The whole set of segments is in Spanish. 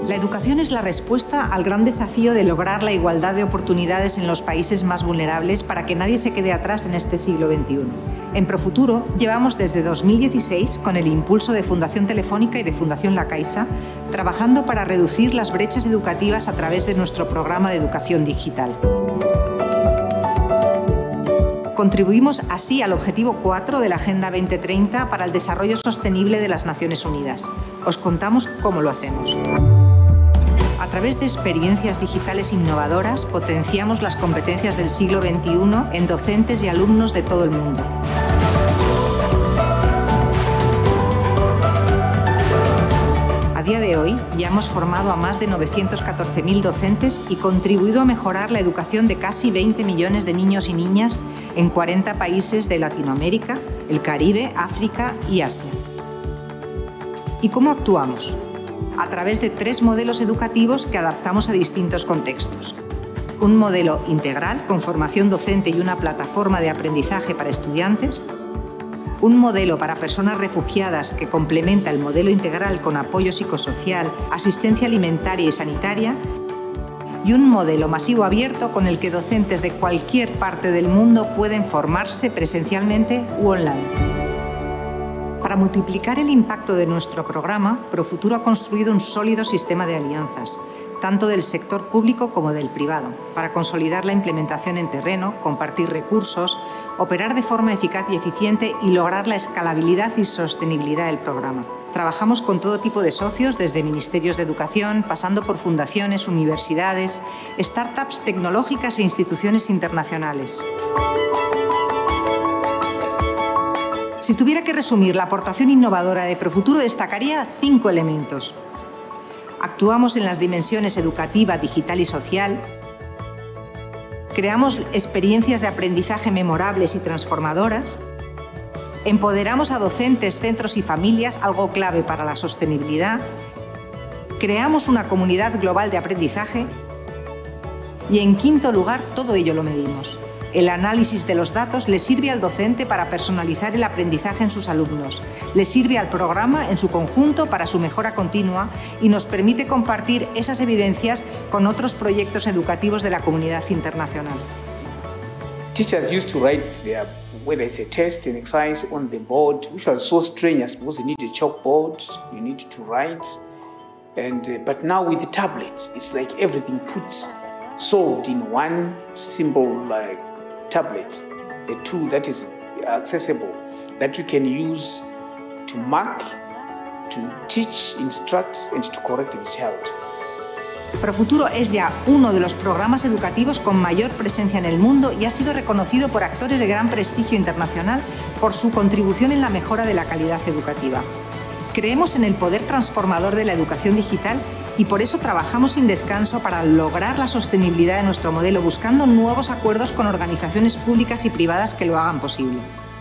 La educación es la respuesta al gran desafío de lograr la igualdad de oportunidades en los países más vulnerables para que nadie se quede atrás en este siglo XXI. En Profuturo llevamos desde 2016, con el impulso de Fundación Telefónica y de Fundación La Caixa, trabajando para reducir las brechas educativas a través de nuestro programa de educación digital. Contribuimos así al objetivo 4 de la Agenda 2030 para el desarrollo sostenible de las Naciones Unidas. Os contamos cómo lo hacemos. A través de experiencias digitales innovadoras, potenciamos las competencias del siglo XXI en docentes y alumnos de todo el mundo. A día de hoy, ya hemos formado a más de 914.000 docentes y contribuido a mejorar la educación de casi 20 millones de niños y niñas en 40 países de Latinoamérica, el Caribe, África y Asia. ¿Y cómo actuamos? A través de 3 modelos educativos que adaptamos a distintos contextos. Un modelo integral con formación docente y una plataforma de aprendizaje para estudiantes. Un modelo para personas refugiadas que complementa el modelo integral con apoyo psicosocial, asistencia alimentaria y sanitaria. Y un modelo masivo abierto con el que docentes de cualquier parte del mundo pueden formarse presencialmente u online. Para multiplicar el impacto de nuestro programa, Profuturo ha construido un sólido sistema de alianzas, tanto del sector público como del privado, para consolidar la implementación en terreno, compartir recursos, operar de forma eficaz y eficiente y lograr la escalabilidad y sostenibilidad del programa. Trabajamos con todo tipo de socios, desde ministerios de educación, pasando por fundaciones, universidades, startups tecnológicas e instituciones internacionales. Si tuviera que resumir la aportación innovadora de Profuturo, destacaría 5 elementos. Actuamos en las dimensiones educativa, digital y social. Creamos experiencias de aprendizaje memorables y transformadoras. Empoderamos a docentes, centros y familias, algo clave para la sostenibilidad. Creamos una comunidad global de aprendizaje. Y en quinto lugar, todo ello lo medimos. El análisis de los datos le sirve al docente para personalizar el aprendizaje en sus alumnos, le sirve al programa en su conjunto para su mejora continua y nos permite compartir esas evidencias con otros proyectos educativos de la comunidad internacional. Teachers used to write their, whether it's a test, an exercise on the board, which was so strenuous because you need a chalkboard, you need to write, but now with the tablets, it's like everything puts solved in one simple tablet, a tool that is accessible, that you can use to mark, to teach, instruct, and to correct the child. Profuturo es ya uno de los programas educativos con mayor presencia en el mundo y ha sido reconocido por actores de gran prestigio internacional por su contribución en la mejora de la calidad educativa. Creemos en el poder transformador de la educación digital y por eso trabajamos sin descanso para lograr la sostenibilidad de nuestro modelo, buscando nuevos acuerdos con organizaciones públicas y privadas que lo hagan posible.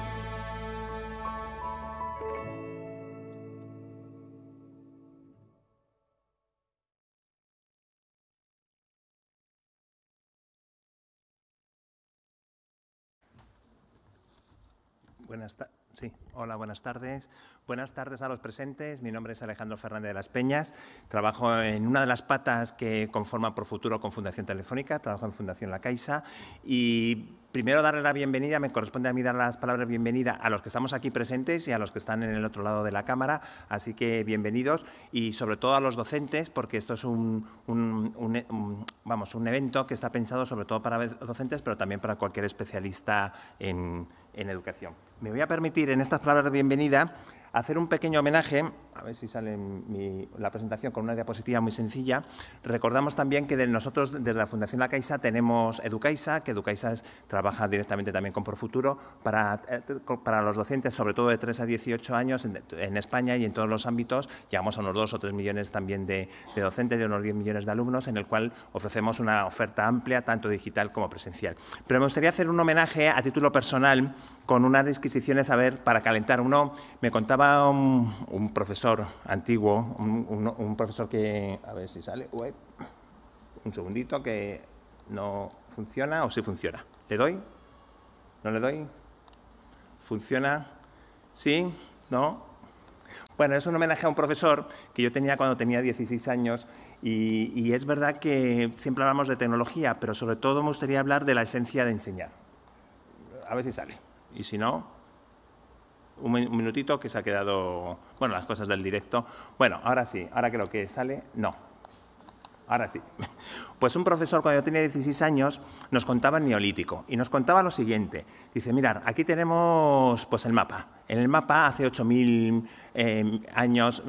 Hola, buenas tardes. Buenas tardes a los presentes. Mi nombre es Alejandro Fernández de las Peñas. Trabajo en una de las patas que conforman Profuturo con Fundación Telefónica. Trabajo en Fundación La Caixa. Y primero darle la bienvenida, me corresponde a mí dar las palabras de bienvenida a los que estamos aquí presentes y a los que están en el otro lado de la cámara. Así que bienvenidos y sobre todo a los docentes, porque esto es un evento que está pensado sobre todo para docentes, pero también para cualquier especialista en educación. Me voy a permitir en estas palabras de bienvenida hacer un pequeño homenaje, a ver si sale la presentación con una diapositiva muy sencilla. Recordamos también que nosotros desde la Fundación La Caixa tenemos Educaixa, que Educaixa trabaja directamente también con Profuturo para los docentes, sobre todo de 3 a 18 años en España y en todos los ámbitos. Llegamos a unos 2 o 3 millones también de docentes, de unos 10 millones de alumnos, en el cual ofrecemos una oferta amplia, tanto digital como presencial. Pero me gustaría hacer un homenaje a título personal con unas disquisiciones, a ver, para calentar. Me contaba un profesor antiguo, un profesor que, a ver si sale, un segundito, que no funciona o sí funciona. ¿Le doy? ¿No le doy? ¿Funciona? ¿Sí? ¿No? Bueno, es un homenaje a un profesor que yo tenía cuando tenía 16 años y es verdad que siempre hablamos de tecnología, pero sobre todo me gustaría hablar de la esencia de enseñar. A ver si sale. Y si no, un minutito que se ha quedado... Bueno, las cosas del directo. Bueno, ahora sí, ahora creo que sale. No. Ahora sí. Pues un profesor, cuando yo tenía 16 años, nos contaba el Neolítico y nos contaba lo siguiente. Dice, mirad, aquí tenemos pues, el mapa. En el mapa, hace 8.000 años,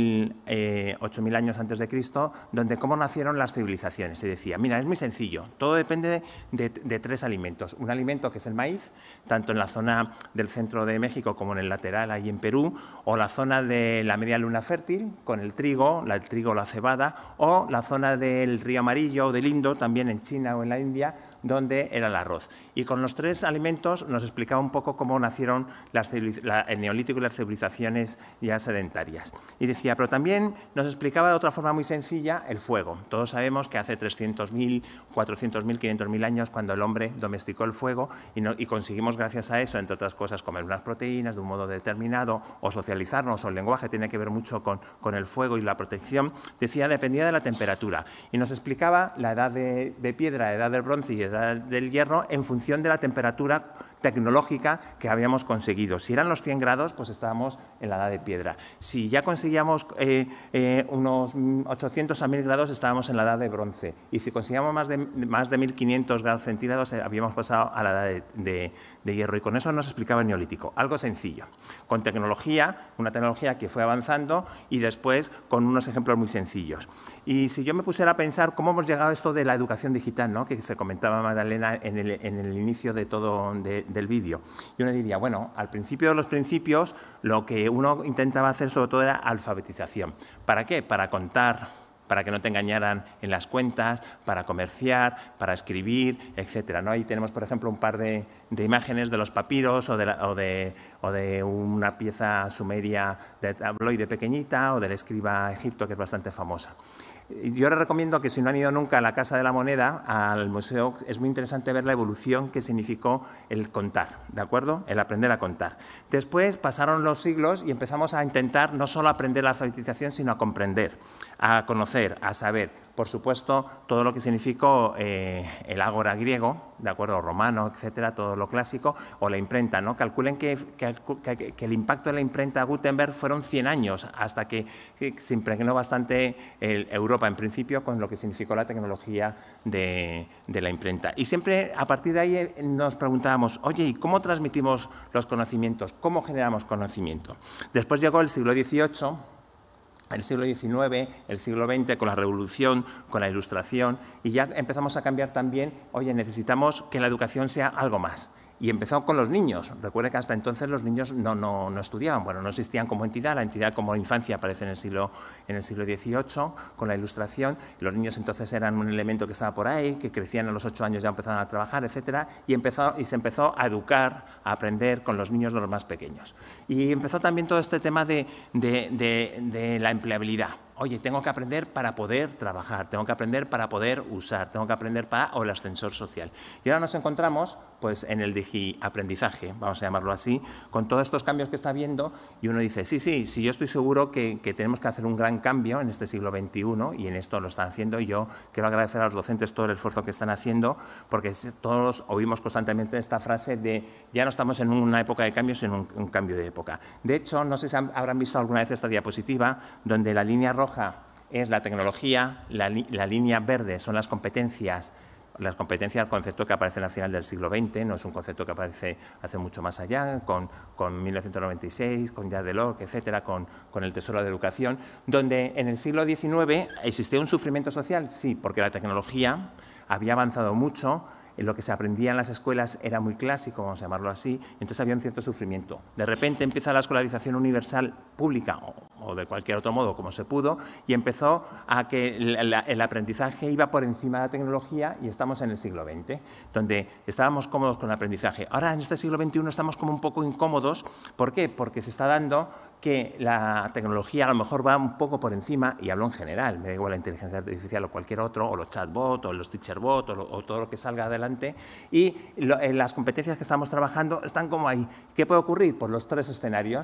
8.000 años antes de Cristo, donde cómo nacieron las civilizaciones. Y decía, mira, es muy sencillo, todo depende de 3 alimentos. Un alimento que es el maíz, tanto en la zona del centro de México como en el lateral, ahí en Perú, o la zona de la media luna fértil, con el trigo o la cebada, o la zona del río Amarillo o del Indo, también en China o en la India, donde era el arroz. Y con los 3 alimentos nos explicaba un poco cómo nacieron el Neolítico y las civilizaciones ya sedentarias. Y decía, pero también nos explicaba de otra forma muy sencilla el fuego. Todos sabemos que hace 300.000, 400.000, 500.000 años, cuando el hombre domesticó el fuego y conseguimos gracias a eso, entre otras cosas, comer unas proteínas de un modo determinado o socializarnos, o el lenguaje tiene que ver mucho con el fuego y la protección, decía, dependía de la temperatura. Y nos explicaba la edad de piedra, la edad del bronce y la edad del hierro en función de la temperatura tecnológica que habíamos conseguido. Si eran los 100 grados, pues estábamos en la edad de piedra. Si ya conseguíamos unos 800 a 1000 grados, estábamos en la edad de bronce. Y si conseguíamos más de 1500 grados centígrados, habíamos pasado a la edad de hierro. Y con eso nos explicaba el Neolítico. Algo sencillo. Con tecnología, una tecnología que fue avanzando y después con unos ejemplos muy sencillos. Y si yo me pusiera a pensar cómo hemos llegado a esto de la educación digital, ¿no?, que se comentaba Magdalena en el inicio de todo del vídeo. Y uno diría, bueno, al principio de los principios, lo que uno intentaba hacer sobre todo era alfabetización. ¿Para qué? Para contar, para que no te engañaran en las cuentas, para comerciar, para escribir, etcétera, ¿no? Ahí tenemos, por ejemplo, un par de imágenes de los papiros o de una pieza sumeria de tabloide pequeñita o del escriba egipto, que es bastante famosa. Yo les recomiendo que si no han ido nunca a la Casa de la Moneda, al museo, es muy interesante ver la evolución que significó el contar, ¿de acuerdo? El aprender a contar. Después pasaron los siglos y empezamos a intentar no solo aprender la alfabetización, sino a comprender, a conocer, a saber. Por supuesto, todo lo que significó el ágora griego, ¿de acuerdo? Romano, etcétera, todo lo clásico, o la imprenta, ¿no? Calculen que el impacto de la imprenta Gutenberg fueron 100 años, hasta que se impregnó bastante Europa, en principio, con lo que significó la tecnología de la imprenta. Y siempre, a partir de ahí, nos preguntábamos, oye, ¿y cómo transmitimos los conocimientos? ¿Cómo generamos conocimiento? Después llegó el siglo XVIII, el siglo XIX, el siglo XX, con la Revolución, con la Ilustración, y ya empezamos a cambiar también, oye, necesitamos que la educación sea algo más. Y empezó con los niños. Recuerde que hasta entonces los niños no estudiaban, bueno, no existían como entidad, la entidad como infancia aparece en el siglo XVIII, con la Ilustración. Los niños entonces eran un elemento que estaba por ahí, que crecían a los 8 años, ya empezaban a trabajar, etcétera, y se empezó a educar, a aprender con los niños de los más pequeños. Y empezó también todo este tema de la empleabilidad. Oye, tengo que aprender para poder trabajar, tengo que aprender para poder usar, tengo que aprender o el ascensor social. Y ahora nos encontramos pues, en el digiaprendizaje, vamos a llamarlo así, con todos estos cambios que está habiendo, y uno dice, sí, yo estoy seguro que tenemos que hacer un gran cambio en este siglo XXI, y en esto lo están haciendo, y yo quiero agradecer a los docentes todo el esfuerzo que están haciendo, porque todos oímos constantemente esta frase de ya no estamos en una época de cambio, sino un cambio de época. De hecho, no sé si habrán visto alguna vez esta diapositiva, donde la línea roja es la tecnología, la línea verde son las competencias, el concepto que aparece al final del siglo XX, no es un concepto que aparece hace mucho más allá, con 1996, con Jacques Delors, etcétera, con el Tesoro de la Educación, donde en el siglo XIX existía un sufrimiento social, sí, porque la tecnología había avanzado mucho, en lo que se aprendía en las escuelas era muy clásico, vamos a llamarlo así, entonces había un cierto sufrimiento. De repente empieza la escolarización universal pública o de cualquier otro modo, como se pudo, y empezó a que el aprendizaje iba por encima de la tecnología, y estamos en el siglo XX, donde estábamos cómodos con el aprendizaje. Ahora, en este siglo XXI, estamos como un poco incómodos. ¿Por qué? Porque se está dando que la tecnología a lo mejor va un poco por encima, y hablo en general, me da igual la inteligencia artificial o cualquier otro, o los chatbots, o los teacherbots, o todo lo que salga adelante, y las competencias que estamos trabajando están como ahí. ¿Qué puede ocurrir? Pues los 3 escenarios.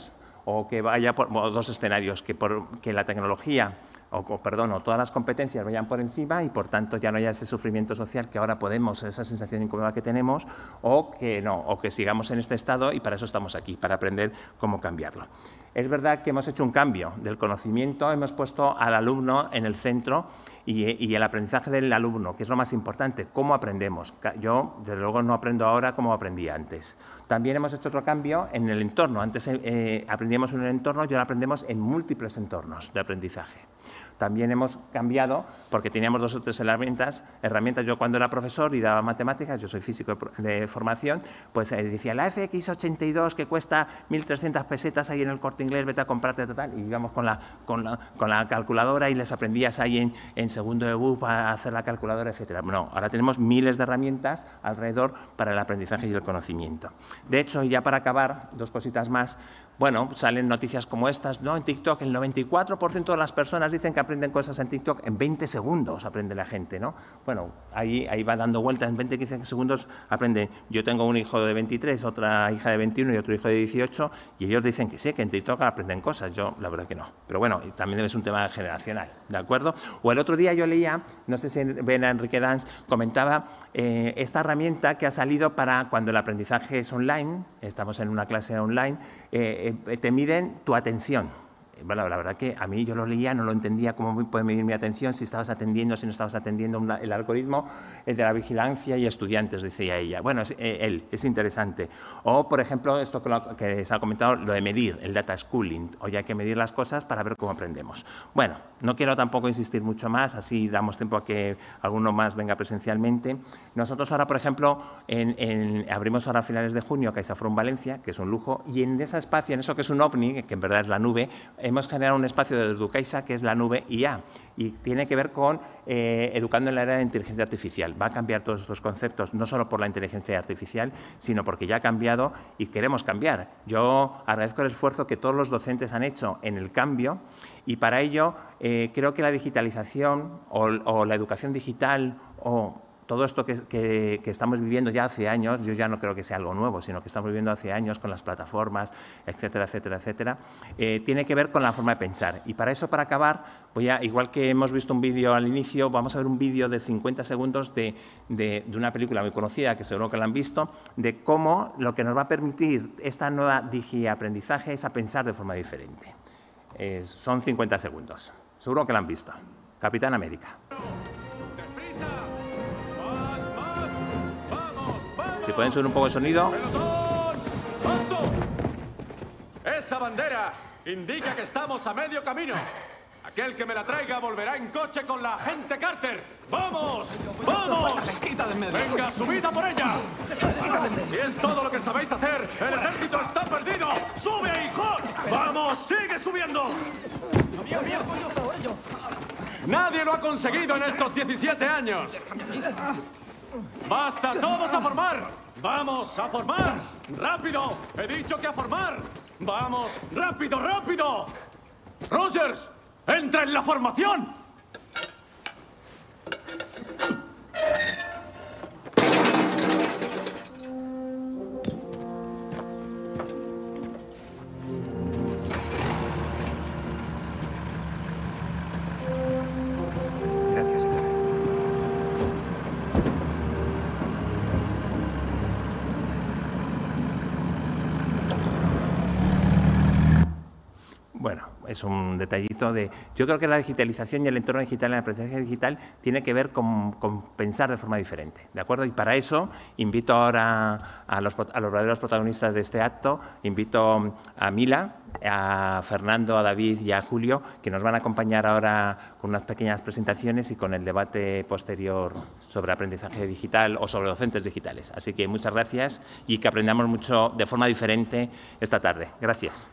o que vaya por dos escenarios, que la tecnología o todas las competencias vayan por encima y, por tanto, ya no haya ese sufrimiento social que ahora podemos, esa sensación incómoda que tenemos, o que no, o que sigamos en este estado, y para eso estamos aquí, para aprender cómo cambiarlo. Es verdad que hemos hecho un cambio del conocimiento, hemos puesto al alumno en el centro y el aprendizaje del alumno, que es lo más importante, cómo aprendemos. Yo, desde luego, no aprendo ahora como aprendí antes. También hemos hecho otro cambio en el entorno. Antes aprendíamos en un entorno y ahora aprendemos en múltiples entornos de aprendizaje. También hemos cambiado porque teníamos 2 o 3 herramientas. Yo, cuando era profesor y daba matemáticas, yo soy físico de formación, pues decía la FX82 que cuesta 1.300 pesetas ahí en el Corte Inglés, vete a comprarte total. Y íbamos con la calculadora y les aprendías ahí en segundo de BUP a hacer la calculadora, etcétera. No, ahora tenemos miles de herramientas alrededor para el aprendizaje y el conocimiento. De hecho, y ya para acabar, 2 cositas más. Bueno, salen noticias como estas, ¿no? En TikTok el 94% de las personas dicen que aprenden cosas en TikTok en 20 segundos, aprende la gente, ¿no? Bueno, ahí va dando vueltas, en 20-15 segundos aprende. Yo tengo un hijo de 23, otra hija de 21 y otro hijo de 18, y ellos dicen que sí, que en TikTok aprenden cosas. Yo, la verdad que no. Pero bueno, también es un tema generacional, ¿de acuerdo? O el otro día yo leía, no sé si ven a Enrique Dans, comentaba esta herramienta que ha salido para cuando el aprendizaje es online, estamos en una clase online, te miden tu atención. Bueno, la verdad que a mí yo lo leía, no lo entendía cómo puede medir mi atención, si estabas atendiendo, si no estabas atendiendo. El algoritmo de la vigilancia y estudiantes, decía ella. Bueno, es interesante. O, por ejemplo, esto que se ha comentado, lo de medir, el data schooling. Hoy hay que medir las cosas para ver cómo aprendemos. Bueno, no quiero tampoco insistir mucho más, así damos tiempo a que alguno más venga presencialmente. Nosotros ahora, por ejemplo, abrimos ahora a finales de junio CaixaForum Valencia, que es un lujo, y en ese espacio, en eso que es un OVNI, que en verdad es la nube, hemos generado un espacio de Educaixa, que es la nube IA, y tiene que ver con educando en la era de inteligencia artificial. Va a cambiar todos estos conceptos, no solo por la inteligencia artificial, sino porque ya ha cambiado y queremos cambiar. Yo agradezco el esfuerzo que todos los docentes han hecho en el cambio, y para ello creo que la digitalización o la educación digital o todo esto que estamos viviendo ya hace años, yo ya no creo que sea algo nuevo, sino que estamos viviendo hace años con las plataformas, etcétera, etcétera, etcétera, tiene que ver con la forma de pensar. Y para eso, para acabar, igual que hemos visto un vídeo al inicio, vamos a ver un vídeo de 50 segundos de una película muy conocida, que seguro que la han visto, de cómo lo que nos va a permitir esta nueva digiaprendizaje es a pensar de forma diferente. Son 50 segundos. Seguro que la han visto. Capitán América. Si pueden subir un poco el sonido. ¡Pelotón! ¡Alto! Esa bandera indica que estamos a medio camino. Aquel que me la traiga volverá en coche con la agente Carter. ¡Vamos! ¡Vamos! ¡Venga, subid a por ella! Si es todo lo que sabéis hacer, el ejército está perdido. ¡Sube, hijo! ¡Vamos, sigue subiendo! Nadie lo ha conseguido en estos 17 años. ¡Basta, todos a formar! ¡Vamos, a formar! ¡Rápido! ¡He dicho que a formar! ¡Vamos, rápido, rápido! ¡Rogers! ¡Entra en la formación! Bueno, es un detallito de... Yo creo que la digitalización y el entorno digital, el aprendizaje digital, tiene que ver con pensar de forma diferente, ¿de acuerdo? Y para eso invito ahora a los verdaderos protagonistas de este acto, invito a Mila, a Fernando, a David y a Julio, que nos van a acompañar ahora con unas pequeñas presentaciones y con el debate posterior sobre aprendizaje digital o sobre docentes digitales. Así que muchas gracias y que aprendamos mucho de forma diferente esta tarde. Gracias.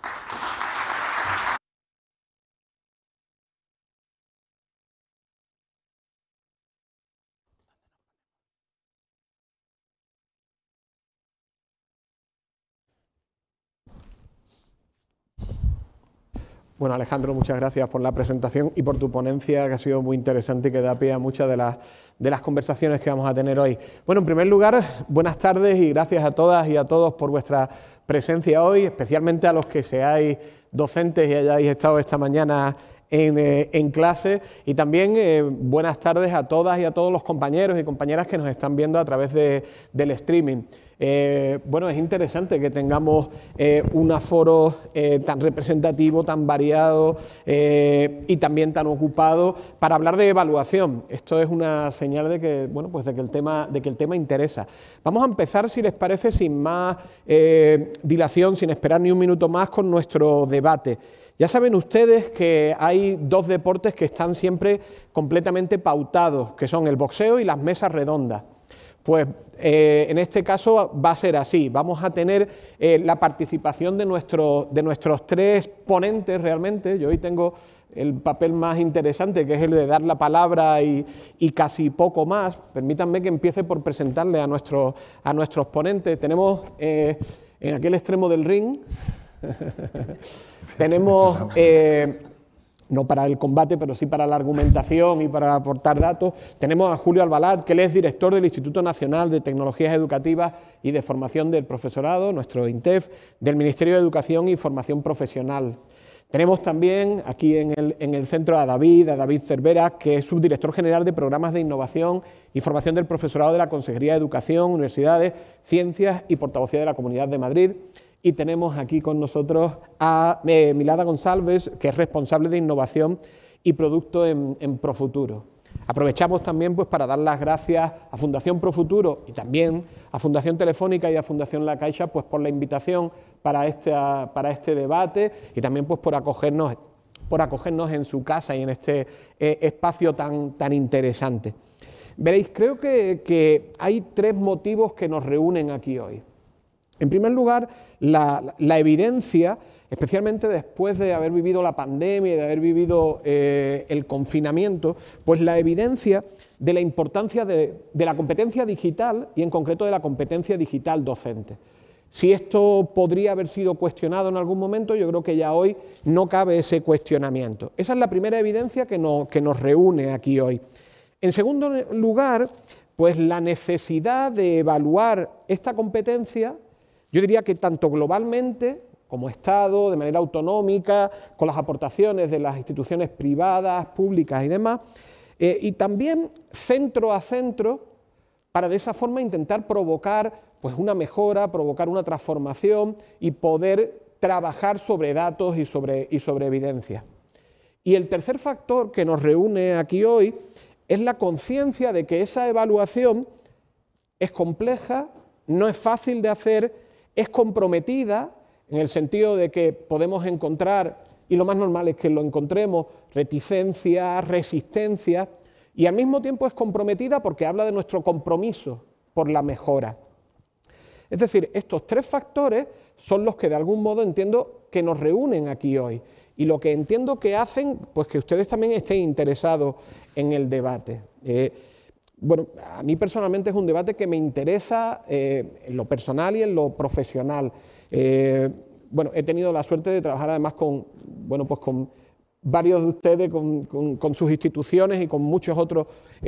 Bueno, Alejandro, muchas gracias por la presentación y por tu ponencia, que ha sido muy interesante y que da pie a muchas de las conversaciones que vamos a tener hoy. Bueno, en primer lugar, buenas tardes y gracias a todas y a todos por vuestra presencia hoy, especialmente a los que seáis docentes y hayáis estado esta mañana en clase, y también buenas tardes a todas y a todos los compañeros y compañeras que nos están viendo a través del streaming. Bueno, es interesante que tengamos un aforo tan representativo, tan variado y también tan ocupado para hablar de evaluación. Esto es una señal de que, bueno, pues de que el tema interesa. Vamos a empezar, si les parece, sin más dilación, sin esperar ni un minuto más, con nuestro debate. Ya saben ustedes que hay dos deportes que están siempre completamente pautados, que son el boxeo y las mesas redondas. Pues en este caso va a ser así. Vamos a tener la participación de nuestros tres ponentes realmente. Yo hoy tengo el papel más interesante, que es el de dar la palabra y casi poco más. Permítanme que empiece por presentarle a nuestros ponentes. Tenemos en aquel extremo del ring, tenemos... no para el combate, pero sí para la argumentación y para aportar datos. Tenemos a Julio Albalat, que él es director del Instituto Nacional de Tecnologías Educativas y de Formación del Profesorado, nuestro INTEF, del Ministerio de Educación y Formación Profesional. Tenemos también aquí en el centro a David Cervera, que es subdirector general de Programas de Innovación y Formación del Profesorado de la Consejería de Educación, Universidades, Ciencias y portavocía de la Comunidad de Madrid. Y tenemos aquí con nosotros a Milada González, que es responsable de innovación y producto en Profuturo. Aprovechamos también pues, para dar las gracias a Fundación Profuturo y también a Fundación Telefónica y a Fundación La Caixa pues, por la invitación para este debate y también pues, por acogernos en su casa y en este espacio tan interesante. Veréis, creo que hay tres motivos que nos reúnen aquí hoy. En primer lugar, la evidencia, especialmente después de haber vivido la pandemia y de haber vivido el confinamiento, pues la evidencia de la importancia de la competencia digital y en concreto de la competencia digital docente. Si esto podría haber sido cuestionado en algún momento, yo creo que ya hoy no cabe ese cuestionamiento. Esa es la primera evidencia que nos reúne aquí hoy. En segundo lugar, pues la necesidad de evaluar esta competencia. Yo diría que tanto globalmente, como Estado, de manera autonómica, con las aportaciones de las instituciones privadas, públicas y demás, y también centro a centro, para de esa forma intentar provocar pues, una mejora, provocar una transformación y poder trabajar sobre datos y sobre evidencia. Y el tercer factor que nos reúne aquí hoy es la conciencia de que esa evaluación es compleja, no es fácil de hacer, es comprometida en el sentido de que podemos encontrar, y lo más normal es que lo encontremos, reticencias, resistencias, y al mismo tiempo es comprometida porque habla de nuestro compromiso por la mejora. Es decir, estos tres factores son los que de algún modo entiendo que nos reúnen aquí hoy, y lo que entiendo que hacen, pues que ustedes también estén interesados en el debate. Bueno, a mí personalmente es un debate que me interesa en lo personal y en lo profesional. Bueno, he tenido la suerte de trabajar además con varios de ustedes, con sus instituciones y con muchos otros.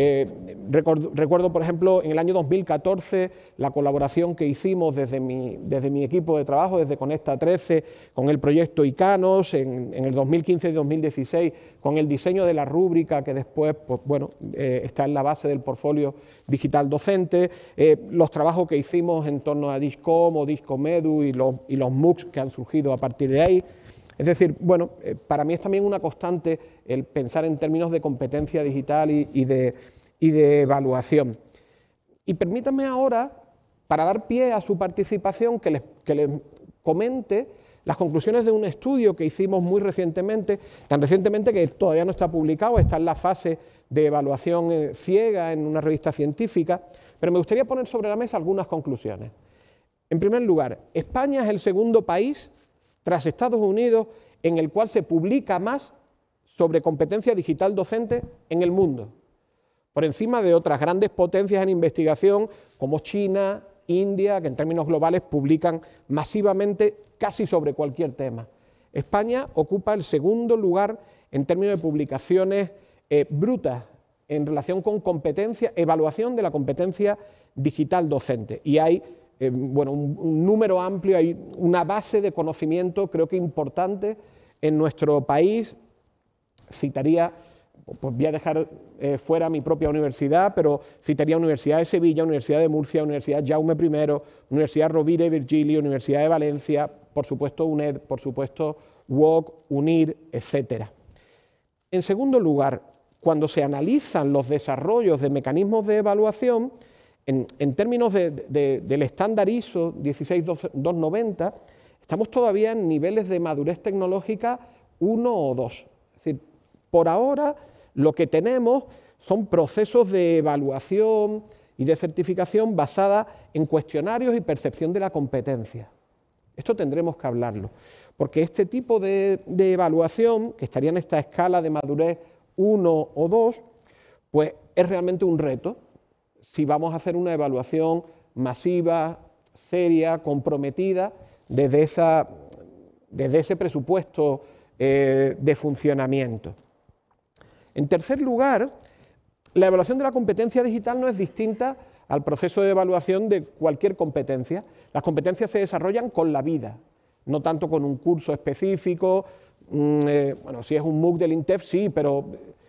Recuerdo, por ejemplo, en el año 2014, la colaboración que hicimos desde mi equipo de trabajo, desde Conecta 13, con el proyecto ICANOS, en el 2015 y 2016, con el diseño de la rúbrica que después pues, bueno, está en la base del portfolio digital docente, los trabajos que hicimos en torno a Discom o Discomedu y los MOOCs que han surgido a partir de ahí. Es decir, bueno, para mí es también una constante el pensar en términos de competencia digital y de evaluación. Y permítanme ahora, para dar pie a su participación, que les comente las conclusiones de un estudio que hicimos muy recientemente, tan recientemente que todavía no está publicado, está en la fase de evaluación ciega en una revista científica, pero me gustaría poner sobre la mesa algunas conclusiones. En primer lugar, España es el segundo país tras Estados Unidos, en el cual se publica más sobre competencia digital docente en el mundo, por encima de otras grandes potencias en investigación como China, India, que en términos globales publican masivamente casi sobre cualquier tema. España ocupa el segundo lugar en términos de publicaciones brutas en relación con competencia, evaluación de la competencia digital docente. Y hay bueno, un número amplio, hay una base de conocimiento creo que importante en nuestro país, citaría, pues voy a dejar fuera mi propia universidad, pero citaría Universidad de Sevilla, Universidad de Murcia, Universidad Jaume I, Universidad Rovira y Virgili, Universidad de Valencia, por supuesto UNED, por supuesto UOC, UNIR, etc. En segundo lugar, cuando se analizan los desarrollos de mecanismos de evaluación, en términos del estándar ISO 16290, estamos todavía en niveles de madurez tecnológica 1 o 2. Es decir, por ahora lo que tenemos son procesos de evaluación y de certificación basada en cuestionarios y percepción de la competencia. Esto tendremos que hablarlo, porque este tipo de evaluación, que estaría en esta escala de madurez 1 o 2, pues es realmente un reto si vamos a hacer una evaluación masiva, seria, comprometida, desde ese presupuesto de funcionamiento. En tercer lugar, la evaluación de la competencia digital no es distinta al proceso de evaluación de cualquier competencia. Las competencias se desarrollan con la vida, no tanto con un curso específico. Bueno, si es un MOOC del INTEF, sí, pero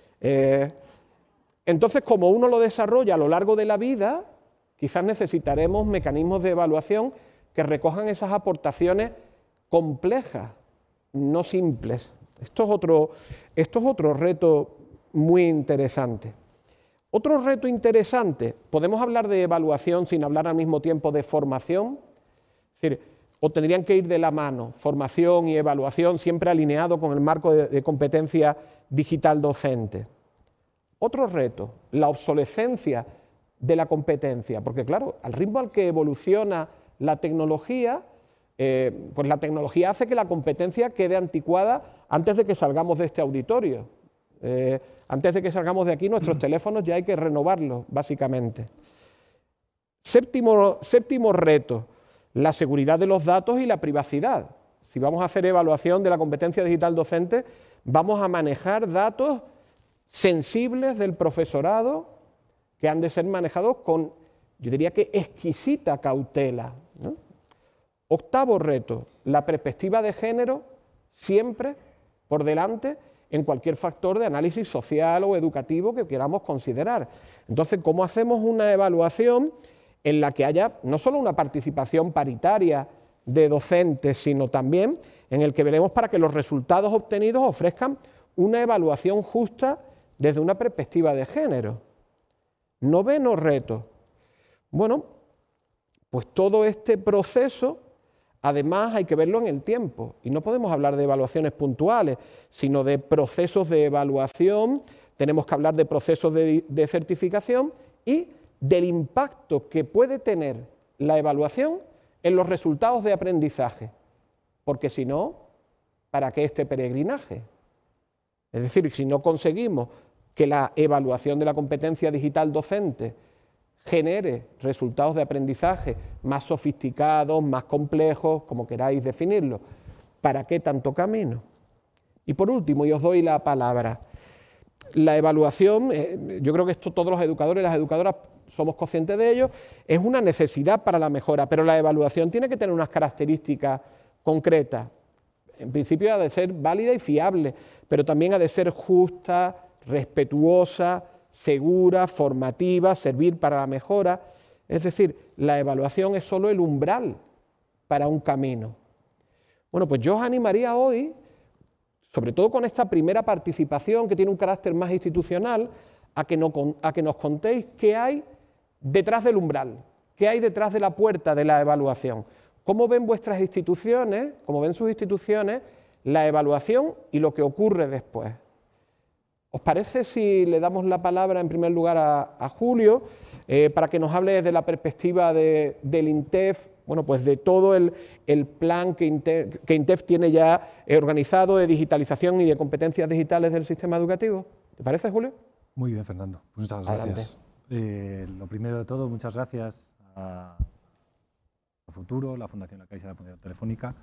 entonces, como uno lo desarrolla a lo largo de la vida, quizás necesitaremos mecanismos de evaluación que recojan esas aportaciones complejas, no simples. Esto es otro reto muy interesante. Otro reto interesante, podemos hablar de evaluación sin hablar al mismo tiempo de formación, es decir, o tendrían que ir de la mano, formación y evaluación, siempre alineado con el marco de competencia digital docente. Otro reto, la obsolescencia de la competencia, porque claro, al ritmo al que evoluciona la tecnología, pues la tecnología hace que la competencia quede anticuada antes de que salgamos de este auditorio. Antes de que salgamos de aquí, nuestros teléfonos ya hay que renovarlos, básicamente. Séptimo reto, la seguridad de los datos y la privacidad. Si vamos a hacer evaluación de la competencia digital docente, vamos a manejar datos sensibles del profesorado que han de ser manejados con, yo diría que exquisita cautela, ¿no? Octavo reto, la perspectiva de género siempre por delante en cualquier factor de análisis social o educativo que queramos considerar. Entonces, ¿cómo hacemos una evaluación en la que haya no solo una participación paritaria de docentes, sino también en el que veremos para que los resultados obtenidos ofrezcan una evaluación justa desde una perspectiva de género? Noveno reto. Bueno, pues todo este proceso, además, hay que verlo en el tiempo. Y no podemos hablar de evaluaciones puntuales, sino de procesos de evaluación. Tenemos que hablar de procesos de certificación y del impacto que puede tener la evaluación en los resultados de aprendizaje. Porque si no, ¿para qué este peregrinaje? Es decir, si no conseguimos que la evaluación de la competencia digital docente genere resultados de aprendizaje más sofisticados, más complejos, como queráis definirlo, ¿para qué tanto camino? Y por último, y os doy la palabra, la evaluación, yo creo que esto todos los educadores y las educadoras somos conscientes de ello, es una necesidad para la mejora, pero la evaluación tiene que tener unas características concretas. En principio ha de ser válida y fiable, pero también ha de ser justa, respetuosa, segura, formativa, servir para la mejora. Es decir, la evaluación es solo el umbral para un camino. Bueno, pues yo os animaría hoy, sobre todo con esta primera participación que tiene un carácter más institucional, a que nos contéis qué hay detrás del umbral, qué hay detrás de la puerta de la evaluación. ¿Cómo ven vuestras instituciones, cómo ven sus instituciones, la evaluación y lo que ocurre después? ¿Os parece si le damos la palabra en primer lugar a Julio para que nos hable desde la perspectiva del INTEF, bueno, pues de todo el plan que INTEF tiene ya organizado de digitalización y de competencias digitales del sistema educativo? ¿Te parece, Julio? Muy bien, Fernando. Muchas gracias. Lo primero de todo, muchas gracias a Futuro, la Fundación La Caixa y la Fundación Telefónica.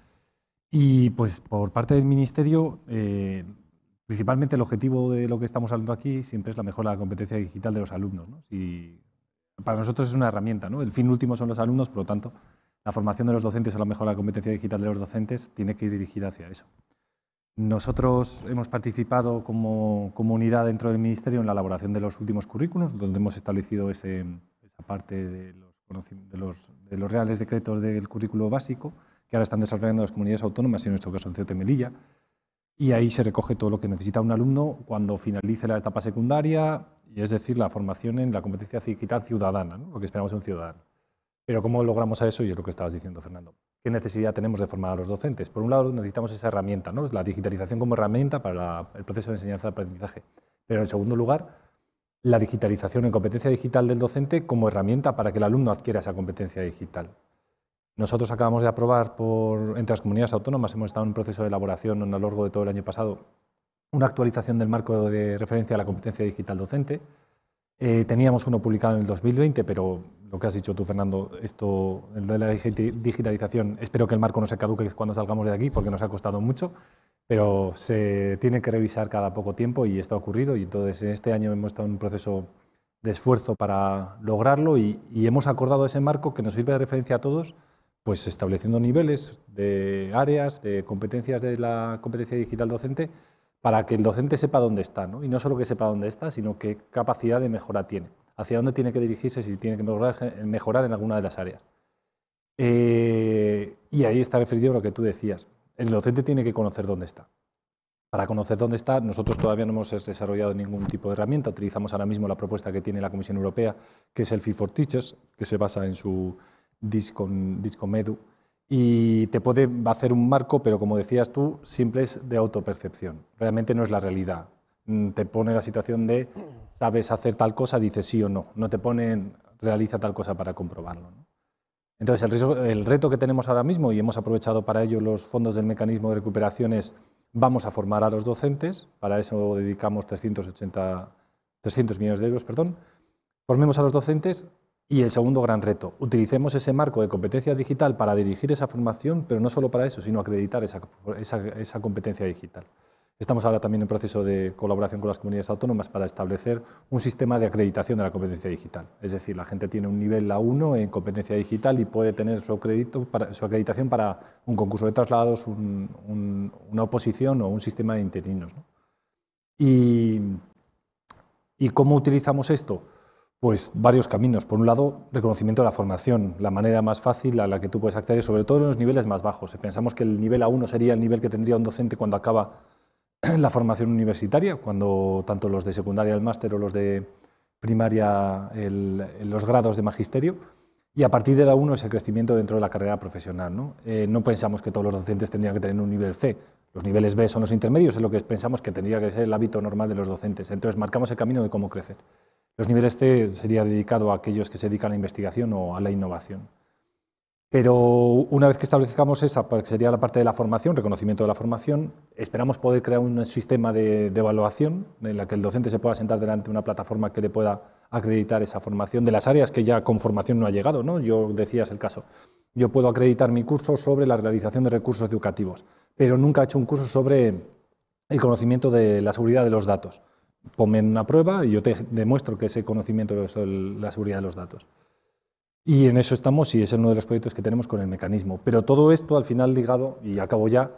Y pues por parte del Ministerio, principalmente el objetivo de lo que estamos hablando aquí siempre es la mejora de la competencia digital de los alumnos, ¿no? Para nosotros es una herramienta, ¿no? El fin último son los alumnos, por lo tanto, la formación de los docentes o la mejora de la competencia digital de los docentes tiene que ir dirigida hacia eso. Nosotros hemos participado como unidad dentro del Ministerio en la elaboración de los últimos currículos, donde hemos establecido esa parte de los reales decretos del currículo básico, que ahora están desarrollando las comunidades autónomas, y en nuestro caso en Ceuta y Melilla. Y ahí se recoge todo lo que necesita un alumno cuando finalice la etapa secundaria, y es decir, la formación en la competencia digital ciudadana, ¿no? Lo que esperamos de un ciudadano. Pero ¿cómo logramos a eso? Y es lo que estabas diciendo, Fernando. ¿Qué necesidad tenemos de formar a los docentes? Por un lado, necesitamos esa herramienta, ¿no? La digitalización como herramienta para el proceso de enseñanza-aprendizaje. Pero en segundo lugar, la digitalización en competencia digital del docente como herramienta para que el alumno adquiera esa competencia digital. Nosotros acabamos de aprobar entre las comunidades autónomas, hemos estado en un proceso de elaboración a lo largo de todo el año pasado, una actualización del marco de referencia a la competencia digital docente. Teníamos uno publicado en el 2020, pero lo que has dicho tú, Fernando, esto de la digitalización, espero que el marco no se caduque cuando salgamos de aquí, porque nos ha costado mucho, pero se tiene que revisar cada poco tiempo y esto ha ocurrido, y entonces en este año hemos estado en un proceso de esfuerzo para lograrlo y hemos acordado ese marco que nos sirve de referencia a todos, pues estableciendo niveles de áreas, de competencias de la competencia digital docente, para que el docente sepa dónde está, ¿no? Y no solo que sepa dónde está, sino qué capacidad de mejora tiene, hacia dónde tiene que dirigirse, si tiene que mejorar en alguna de las áreas. Y ahí está referido a lo que tú decías. El docente tiene que conocer dónde está. Para conocer dónde está, nosotros todavía no hemos desarrollado ningún tipo de herramienta. Utilizamos ahora mismo la propuesta que tiene la Comisión Europea, que es el Fit for Teachers, que se basa en su Discomedu, y te puede hacer un marco, pero como decías tú, simple es de autopercepción. Realmente no es la realidad. Te pone la situación de, sabes hacer tal cosa, dices sí o no. No te ponen, realiza tal cosa para comprobarlo, ¿no? Entonces, el reto que tenemos ahora mismo, y hemos aprovechado para ello los fondos del mecanismo de recuperación, es vamos a formar a los docentes, para eso dedicamos 300 millones de euros, formemos a los docentes. Y el segundo gran reto, utilicemos ese marco de competencia digital para dirigir esa formación, pero no solo para eso, sino acreditar esa competencia digital. Estamos ahora también en proceso de colaboración con las comunidades autónomas para establecer un sistema de acreditación de la competencia digital. Es decir, la gente tiene un nivel A1 en competencia digital y puede tener su acreditación para un concurso de traslados, una oposición o un sistema de interinos, ¿no? ¿Y cómo utilizamos esto? Pues varios caminos. Por un lado, reconocimiento de la formación, la manera más fácil a la que tú puedes acceder, sobre todo en los niveles más bajos. Pensamos que el nivel A1 sería el nivel que tendría un docente cuando acaba la formación universitaria, cuando tanto los de secundaria, el máster, o los de primaria, los grados de magisterio, y a partir de A1 es el crecimiento dentro de la carrera profesional, ¿no? No pensamos que todos los docentes tendrían que tener un nivel C. Los niveles B son los intermedios, es lo que pensamos que tendría que ser el hábito normal de los docentes. Entonces marcamos el camino de cómo crecer. Los niveles C sería dedicado a aquellos que se dedican a la investigación o a la innovación. Pero una vez que establezcamos esa, que sería la parte de la formación, reconocimiento de la formación, esperamos poder crear un sistema de evaluación en la que el docente se pueda sentar delante de una plataforma que le pueda acreditar esa formación de las áreas que ya con formación no ha llegado, ¿no? Yo decías el caso. Yo puedo acreditar mi curso sobre la realización de recursos educativos, pero nunca he hecho un curso sobre el conocimiento de la seguridad de los datos. Ponme en una prueba y yo te demuestro que ese conocimiento es la seguridad de los datos. Y en eso estamos, y es uno de los proyectos que tenemos con el mecanismo. Pero todo esto al final ligado, y acabo ya,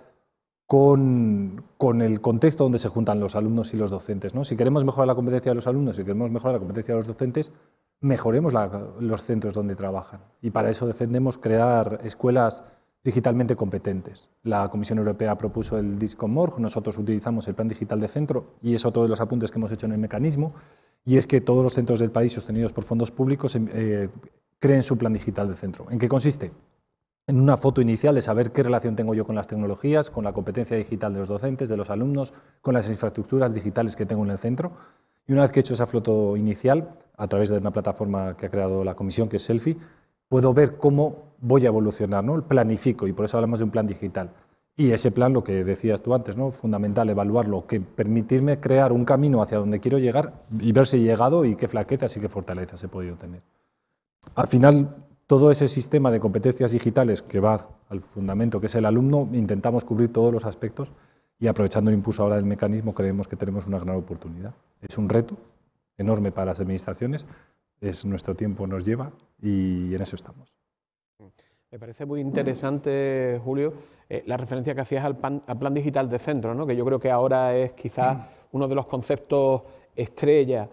con el contexto donde se juntan los alumnos y los docentes, ¿no? Si queremos mejorar la competencia de los alumnos, si queremos mejorar la competencia de los docentes, mejoremos los centros donde trabajan. Y para eso defendemos crear escuelas digitalmente competentes. La Comisión Europea propuso el Discomorg, nosotros utilizamos el Plan Digital de Centro, y es otro de los apuntes que hemos hecho en el mecanismo, y es que todos los centros del país sostenidos por fondos públicos creen su plan digital de centro. ¿En qué consiste? En una foto inicial de saber qué relación tengo yo con las tecnologías, con la competencia digital de los docentes, de los alumnos, con las infraestructuras digitales que tengo en el centro. Y una vez que he hecho esa foto inicial, a través de una plataforma que ha creado la Comisión, que es Selfie, puedo ver cómo voy a evolucionar, ¿no? Planifico, y por eso hablamos de un plan digital. Y ese plan, lo que decías tú antes, ¿no? Fundamental, evaluarlo, que permitirme crear un camino hacia donde quiero llegar y ver si he llegado y qué flaquezas y qué fortalezas he podido tener. Al final, todo ese sistema de competencias digitales que va al fundamento, que es el alumno, intentamos cubrir todos los aspectos, y aprovechando el impulso ahora del mecanismo, creemos que tenemos una gran oportunidad. Es un reto enorme para las administraciones, nuestro tiempo nos lleva, y en eso estamos. Me parece muy interesante, Julio, la referencia que hacías al plan digital de centro, ¿no? Que yo creo que ahora es quizás uno de los conceptos estrella,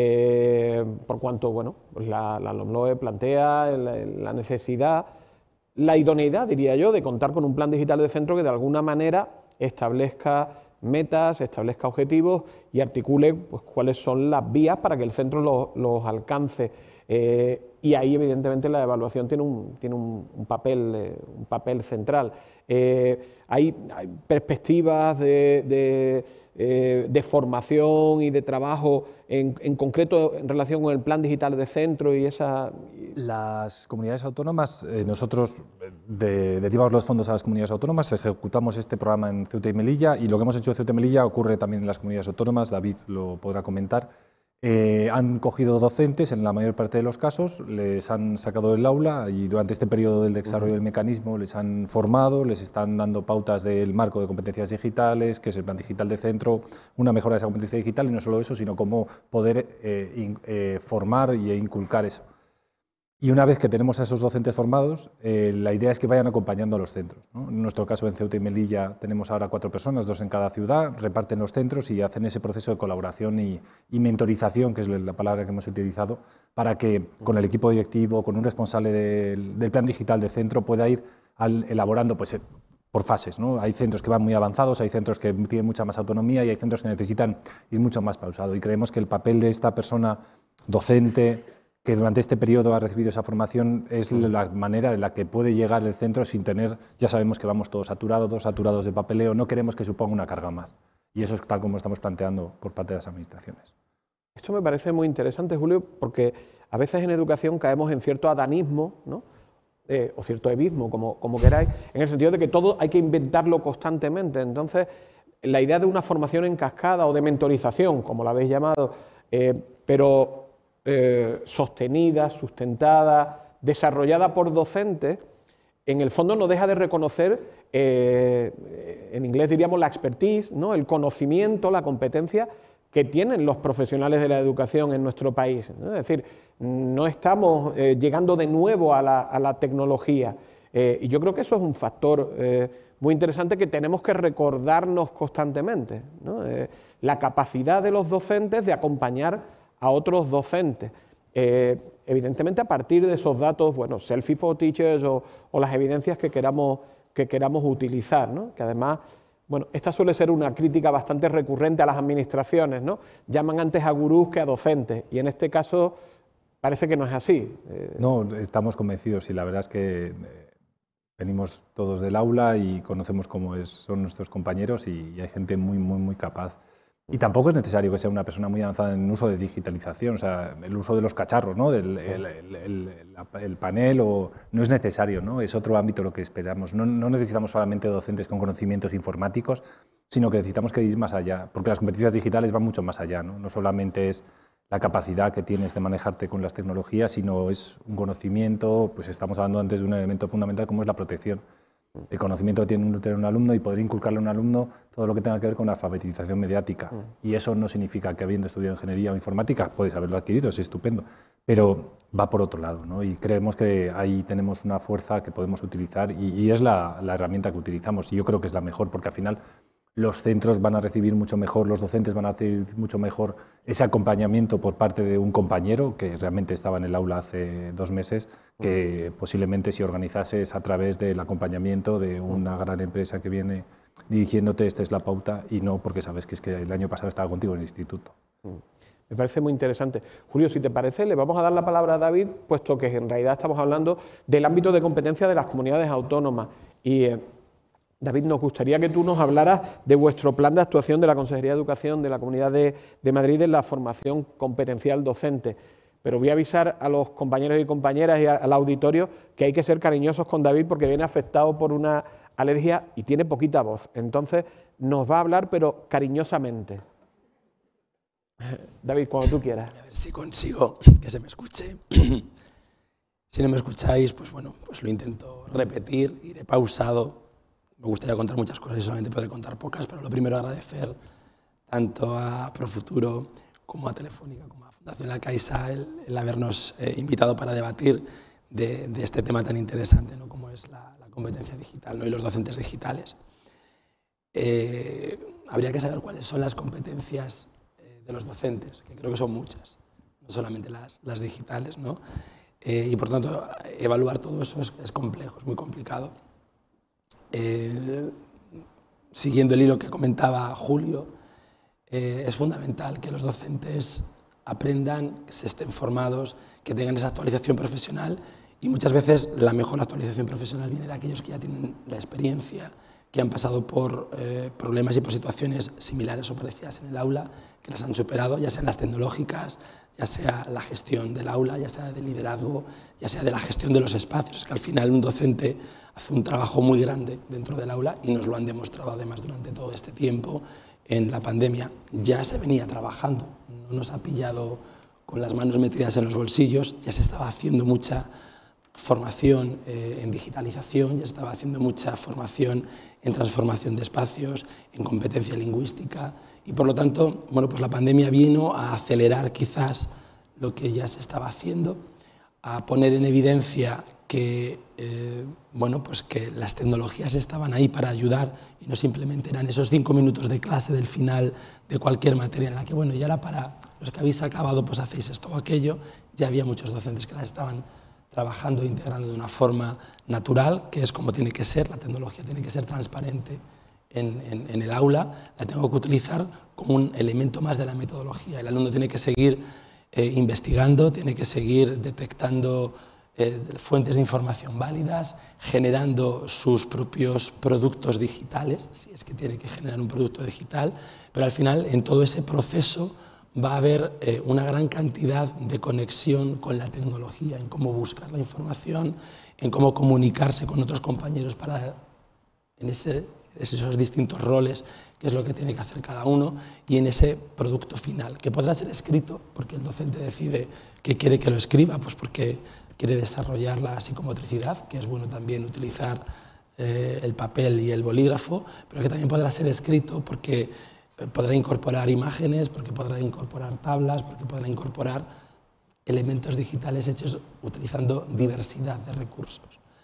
por cuanto, bueno, pues la LOMLOE plantea la necesidad, la idoneidad, diría yo, de contar con un plan digital de centro que de alguna manera establezca metas, establezca objetivos y articule pues, cuáles son las vías para que el centro los alcance. Y ahí, evidentemente, la evaluación tiene un papel central. Hay perspectivas de formación y de trabajo en concreto en relación con el plan digital de centro y esa... Las comunidades autónomas, nosotros derivamos los fondos a las comunidades autónomas, ejecutamos este programa en Ceuta y Melilla, y lo que hemos hecho en Ceuta y Melilla ocurre también en las comunidades autónomas, David lo podrá comentar. Han cogido docentes en la mayor parte de los casos, les han sacado del aula y durante este periodo del desarrollo del mecanismo les han formado, les están dando pautas del marco de competencias digitales, que es el plan digital de centro, una mejora de esa competencia digital, y no solo eso, sino cómo poder formar e inculcar eso. Y una vez que tenemos a esos docentes formados, la idea es que vayan acompañando a los centros, ¿no? En nuestro caso, en Ceuta y Melilla, tenemos ahora 4 personas, 2 en cada ciudad, reparten los centros y hacen ese proceso de colaboración y mentorización, que es la palabra que hemos utilizado, para que con el equipo directivo, con un responsable del plan digital de centro, pueda ir elaborando pues, por fases, ¿no? Hay centros que van muy avanzados, hay centros que tienen mucha más autonomía y hay centros que necesitan ir mucho más pausado. Y creemos que el papel de esta persona docente, que durante este periodo ha recibido esa formación, es la manera en la que puede llegar el centro sin tener, ya sabemos que vamos todos saturados de papeleo, no queremos que suponga una carga más. Y eso es tal como estamos planteando por parte de las administraciones. Esto me parece muy interesante, Julio, porque a veces en educación caemos en cierto adanismo, ¿no? O cierto evismo, como queráis, en el sentido de que todo hay que inventarlo constantemente. Entonces, la idea de una formación en cascada o de mentorización, como la habéis llamado, pero sostenida, sustentada, desarrollada por docentes, en el fondo no deja de reconocer, en inglés diríamos la expertise, ¿no? El conocimiento, la competencia que tienen los profesionales de la educación en nuestro país, ¿no? Es decir, no estamos llegando de nuevo a la tecnología, y yo creo que eso es un factor muy interesante que tenemos que recordarnos constantemente, ¿no? La capacidad de los docentes de acompañar a otros docentes, evidentemente a partir de esos datos, bueno, Selfie for Teachers o las evidencias que queramos utilizar, ¿no? Que además, bueno, esta suele ser una crítica bastante recurrente a las administraciones, ¿no? Llaman antes a gurús que a docentes, y en este caso parece que no es así. No, estamos convencidos, y la verdad es que venimos todos del aula y conocemos cómo son nuestros compañeros, y hay gente muy capaz. Y tampoco es necesario que sea una persona muy avanzada en el uso de digitalización, o sea, el uso de los cacharros, ¿no? El panel, no es necesario, ¿no? Es otro ámbito lo que esperamos. No necesitamos solamente docentes con conocimientos informáticos, sino que necesitamos que ir más allá, porque las competencias digitales van mucho más allá, ¿no? No solamente es la capacidad que tienes de manejarte con las tecnologías, sino es un conocimiento, pues estamos hablando antes de un elemento fundamental como es la protección. El conocimiento que tiene un alumno y poder inculcarle a un alumno todo lo que tenga que ver con la alfabetización mediática. Y eso no significa que habiendo estudiado ingeniería o informática puedes haberlo adquirido, es estupendo, pero va por otro lado, ¿no? Y creemos que ahí tenemos una fuerza que podemos utilizar y es la herramienta que utilizamos, y yo creo que es la mejor, porque al final los centros van a recibir mucho mejor, los docentes van a recibir mucho mejor ese acompañamiento por parte de un compañero que realmente estaba en el aula hace 2 meses, que posiblemente si organizases a través del acompañamiento de una gran empresa que viene dirigiéndote, esta es la pauta, y no porque sabes que es que el año pasado estaba contigo en el instituto. Me parece muy interesante. Julio, si te parece, le vamos a dar la palabra a David, puesto que en realidad estamos hablando del ámbito de competencia de las comunidades autónomas. Y David, nos gustaría que tú nos hablaras de vuestro plan de actuación de la Consejería de Educación de la Comunidad de Madrid en la formación competencial docente. Pero voy a avisar a los compañeros y compañeras y al auditorio que hay que ser cariñosos con David porque viene afectado por una alergia y tiene poquita voz. Entonces nos va a hablar, pero cariñosamente. David, cuando tú quieras. A ver si consigo que se me escuche. Si no me escucháis, pues bueno, pues lo intento repetir, iré pausado. Me gustaría contar muchas cosas y solamente podré contar pocas, pero lo primero agradecer tanto a Profuturo como a Telefónica, como a Fundación La Caixa, el habernos invitado para debatir de este tema tan interesante, ¿no? Como es la competencia digital, ¿no? Y los docentes digitales. Habría que saber cuáles son las competencias de los docentes, que creo que son muchas, no solamente las digitales, ¿no? Y por tanto, evaluar todo eso es complejo, es muy complicado. Siguiendo el hilo que comentaba Julio, es fundamental que los docentes aprendan, que se estén formados, que tengan esa actualización profesional, y muchas veces la mejor actualización profesional viene de aquellos que ya tienen la experiencia, que han pasado por problemas y por situaciones similares o parecidas en el aula, que las han superado, ya sean las tecnológicas, ya sea la gestión del aula, ya sea del liderazgo, ya sea de la gestión de los espacios. Es que al final un docente hace un trabajo muy grande dentro del aula y nos lo han demostrado además durante todo este tiempo. En la pandemia ya se venía trabajando, no nos ha pillado con las manos metidas en los bolsillos, ya se estaba haciendo mucha formación en digitalización, ya se estaba haciendo mucha formación en transformación de espacios, en competencia lingüística, y por lo tanto, bueno, pues la pandemia vino a acelerar quizás lo que ya se estaba haciendo, a poner en evidencia que, bueno, pues que las tecnologías estaban ahí para ayudar y no simplemente eran esos 5 minutos de clase del final de cualquier materia en la que, bueno, ya era para los que habéis acabado, pues hacéis esto o aquello. Ya había muchos docentes que las estaban trabajando e integrando de una forma natural, que es como tiene que ser. La tecnología tiene que ser transparente en el aula, la tengo que utilizar como un elemento más de la metodología. El alumno tiene que seguir investigando, tiene que seguir detectando fuentes de información válidas, generando sus propios productos digitales, si es que tiene que generar un producto digital, pero al final en todo ese proceso va a haber una gran cantidad de conexión con la tecnología, en cómo buscar la información, en cómo comunicarse con otros compañeros para, en esos distintos roles, qué es lo que tiene que hacer cada uno, y en ese producto final, que podrá ser escrito, porque el docente decide que quiere que lo escriba, pues porque quiere desarrollar la psicomotricidad, que es bueno también utilizar el papel y el bolígrafo, pero que también podrá ser escrito porque podrá incorporar imágenes, porque podrá incorporar tablas, porque podrá incorporar elementos digitales hechos utilizando diversidad de recursos.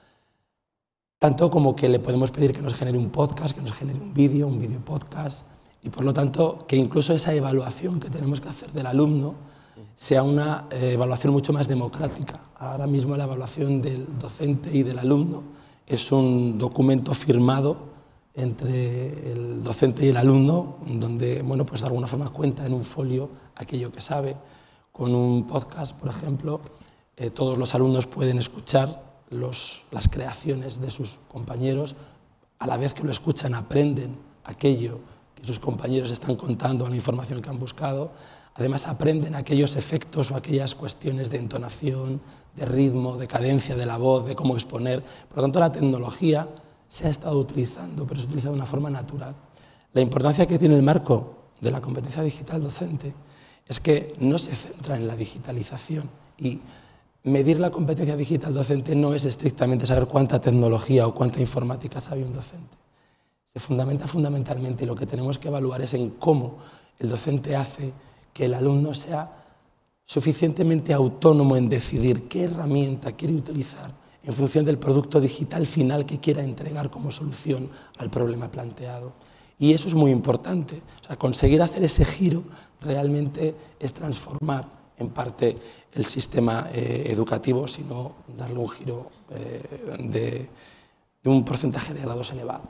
Tanto como que le podemos pedir que nos genere un podcast, que nos genere un vídeo podcast, y por lo tanto que incluso esa evaluación que tenemos que hacer del alumno sea una evaluación mucho más democrática. Ahora mismo la evaluación del docente y del alumno es un documento firmado entre el docente y el alumno, donde, bueno, pues de alguna forma cuenta en un folio aquello que sabe. Con un podcast, por ejemplo, todos los alumnos pueden escuchar las creaciones de sus compañeros, a la vez que lo escuchan aprenden aquello que sus compañeros están contando, la información que han buscado. Además aprenden aquellos efectos o aquellas cuestiones de entonación, de ritmo, de cadencia de la voz, de cómo exponer. Por lo tanto, la tecnología se ha estado utilizando, pero se utiliza de una forma natural. La importancia que tiene el marco de la competencia digital docente es que no se centra en la digitalización, y medir la competencia digital docente no es estrictamente saber cuánta tecnología o cuánta informática sabe un docente. Se fundamenta fundamentalmente, y lo que tenemos que evaluar es en cómo el docente hace que el alumno sea suficientemente autónomo en decidir qué herramienta quiere utilizar en función del producto digital final que quiera entregar como solución al problema planteado. Y eso es muy importante. O sea, conseguir hacer ese giro realmente es transformar en parte el sistema educativo, sino darle un giro de un porcentaje de grados elevado.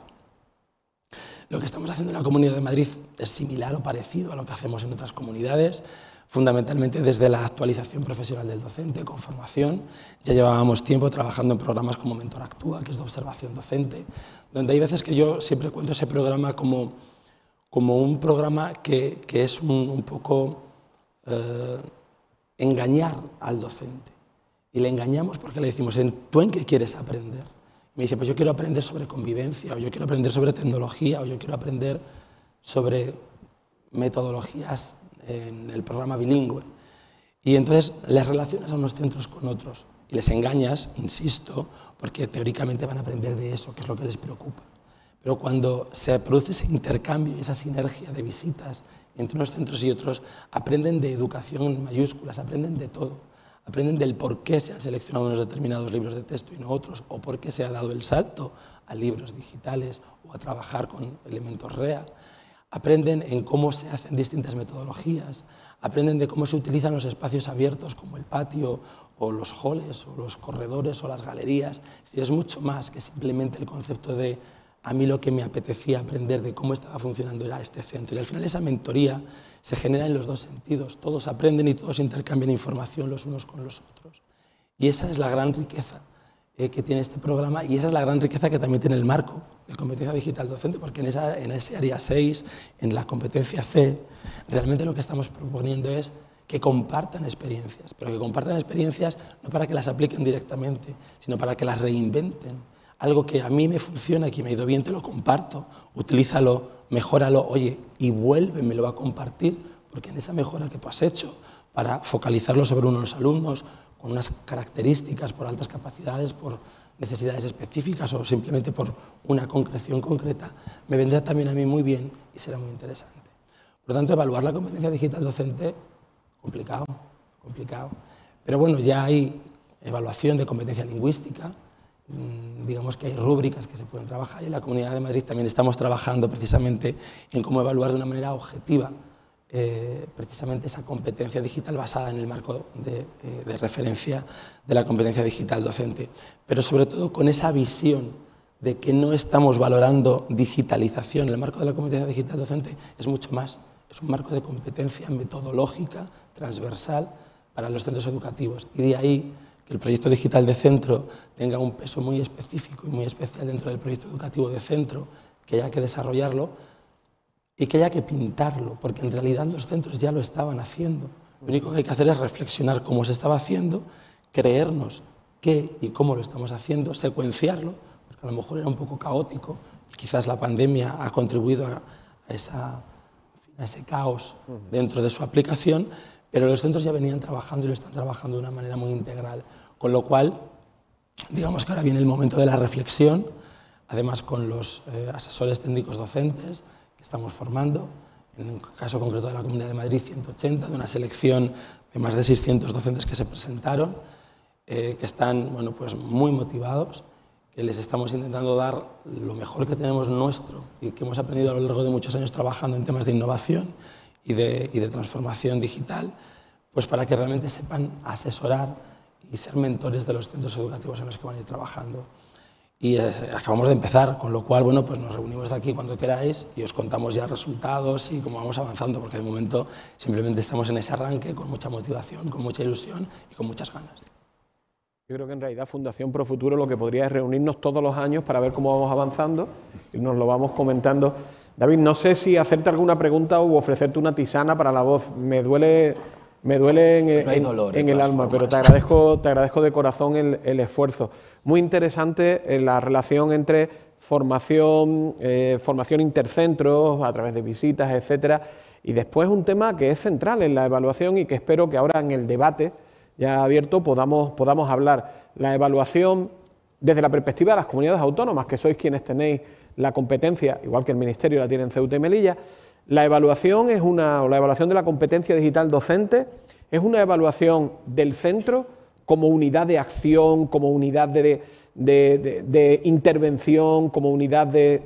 Lo que estamos haciendo en la Comunidad de Madrid es similar o parecido a lo que hacemos en otras comunidades, fundamentalmente desde la actualización profesional del docente, con formación. Ya llevábamos tiempo trabajando en programas como Mentor Actúa, que es de observación docente, donde hay veces que yo siempre cuento ese programa como un programa que es un poco engañar al docente. Y le engañamos porque le decimos, ¿tú en qué quieres aprender? Me dice, pues yo quiero aprender sobre convivencia, o yo quiero aprender sobre tecnología, o yo quiero aprender sobre metodologías en el programa bilingüe. Y entonces les relacionas a unos centros con otros y les engañas, insisto, porque teóricamente van a aprender de eso, que es lo que les preocupa. Pero cuando se produce ese intercambio y esa sinergia de visitas entre unos centros y otros, aprenden de educación en mayúsculas, aprenden de todo. aprenden del por qué se han seleccionado unos determinados libros de texto y no otros, o por qué se ha dado el salto a libros digitales o a trabajar con elementos real. Aprenden en cómo se hacen distintas metodologías, aprenden de cómo se utilizan los espacios abiertos como el patio o los halls o los corredores o las galerías. Es decir, es mucho más que simplemente el concepto de a mí lo que me apetecía aprender de cómo estaba funcionando era este centro. Y al final esa mentoría se genera en los dos sentidos. Todos aprenden y todos intercambian información los unos con los otros. Y esa es la gran riqueza que tiene este programa, y esa es la gran riqueza que también tiene el marco de competencia digital docente, porque en ese área 6, en la competencia C, realmente lo que estamos proponiendo es que compartan experiencias, pero que compartan experiencias no para que las apliquen directamente, sino para que las reinventen. Algo que a mí me funciona y que me ha ido bien, te lo comparto, utilízalo, mejóralo, oye, y vuélvemelo a compartir, porque en esa mejora que tú has hecho para focalizarlo sobre unos alumnos con unas características, por altas capacidades, por necesidades específicas o simplemente por una concreción concreta, me vendrá también a mí muy bien y será muy interesante. Por lo tanto, evaluar la competencia digital docente, complicado, complicado. Pero bueno, ya hay evaluación de competencia lingüística, digamos que hay rúbricas que se pueden trabajar, y en la Comunidad de Madrid también estamos trabajando precisamente en cómo evaluar de una manera objetiva precisamente esa competencia digital basada en el marco de referencia de la competencia digital docente, pero sobre todo con esa visión de que no estamos valorando digitalización. El marco de la competencia digital docente es mucho más, es un marco de competencia metodológica, transversal para los centros educativos, y de ahí que el proyecto digital de centro tenga un peso muy específico y muy especial dentro del proyecto educativo de centro, que haya que desarrollarlo y que haya que pintarlo, porque en realidad los centros ya lo estaban haciendo. Lo único que hay que hacer es reflexionar cómo se estaba haciendo, creernos qué y cómo lo estamos haciendo, secuenciarlo, porque a lo mejor era un poco caótico, quizás la pandemia ha contribuido a ese caos dentro de su aplicación, pero los centros ya venían trabajando y lo están trabajando de una manera muy integral, con lo cual, digamos que ahora viene el momento de la reflexión, además con los asesores técnicos docentes que estamos formando, en el caso concreto de la Comunidad de Madrid 180, de una selección de más de 600 docentes que se presentaron, que están bueno, pues muy motivados, que les estamos intentando dar lo mejor que tenemos nuestro y que hemos aprendido a lo largo de muchos años trabajando en temas de innovación y de transformación digital, pues para que realmente sepan asesorar y ser mentores de los centros educativos en los que van a ir trabajando. Y acabamos de empezar, con lo cual bueno, pues nos reunimos de aquí cuando queráis y os contamos ya resultados y cómo vamos avanzando, porque de momento simplemente estamos en ese arranque con mucha motivación, con mucha ilusión y con muchas ganas. Yo creo que en realidad Fundación Profuturo lo que podría es reunirnos todos los años para ver cómo vamos avanzando y nos lo vamos comentando. David, no sé si hacerte alguna pregunta o ofrecerte una tisana para la voz. Me duele en el alma, pero te agradezco de corazón el esfuerzo. Muy interesante la relación entre formación intercentros a través de visitas, etcétera, y después un tema que es central en la evaluación y que espero que ahora en el debate ya abierto podamos hablar. La evaluación desde la perspectiva de las comunidades autónomas, que sois quienes tenéis la competencia, igual que el Ministerio la tiene en Ceuta y Melilla. La evaluación la evaluación de la competencia digital docente es una evaluación del centro como unidad de acción, como unidad de intervención, como unidad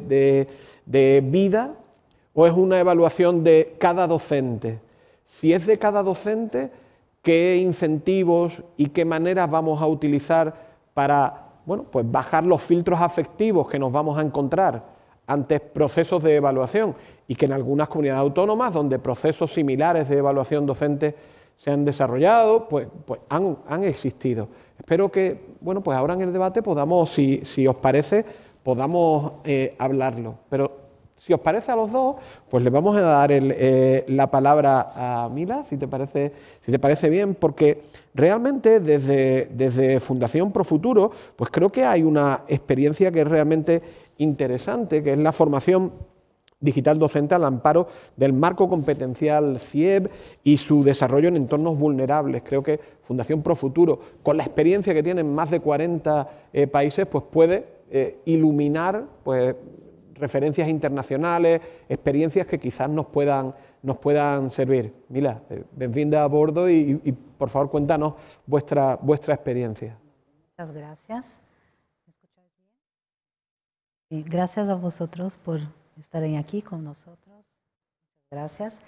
de vida, o es una evaluación de cada docente. Si es de cada docente, ¿qué incentivos y qué maneras vamos a utilizar para pues bajar los filtros afectivos que nos vamos a encontrar ante procesos de evaluación? Y que en algunas comunidades autónomas, donde procesos similares de evaluación docente se han desarrollado, pues han existido. Espero que, pues ahora en el debate podamos, si os parece, podamos hablarlo. Pero si os parece a los dos, pues le vamos a dar la palabra a Mila, si te parece bien, porque realmente desde Fundación Profuturo, pues creo que hay una experiencia que es realmente interesante, que es la formación digital docente al amparo del marco competencial CIEB y su desarrollo en entornos vulnerables. Creo que Fundación Profuturo, con la experiencia que tiene en más de 40 países, pues puede iluminar pues referencias internacionales, experiencias que quizás nos puedan servir. Mila, bienvenida a bordo y por favor cuéntanos vuestra experiencia. Muchas gracias. ¿Me escucháis bien? Y gracias a vosotros por estar aquí con nosotros. Muchas gracias.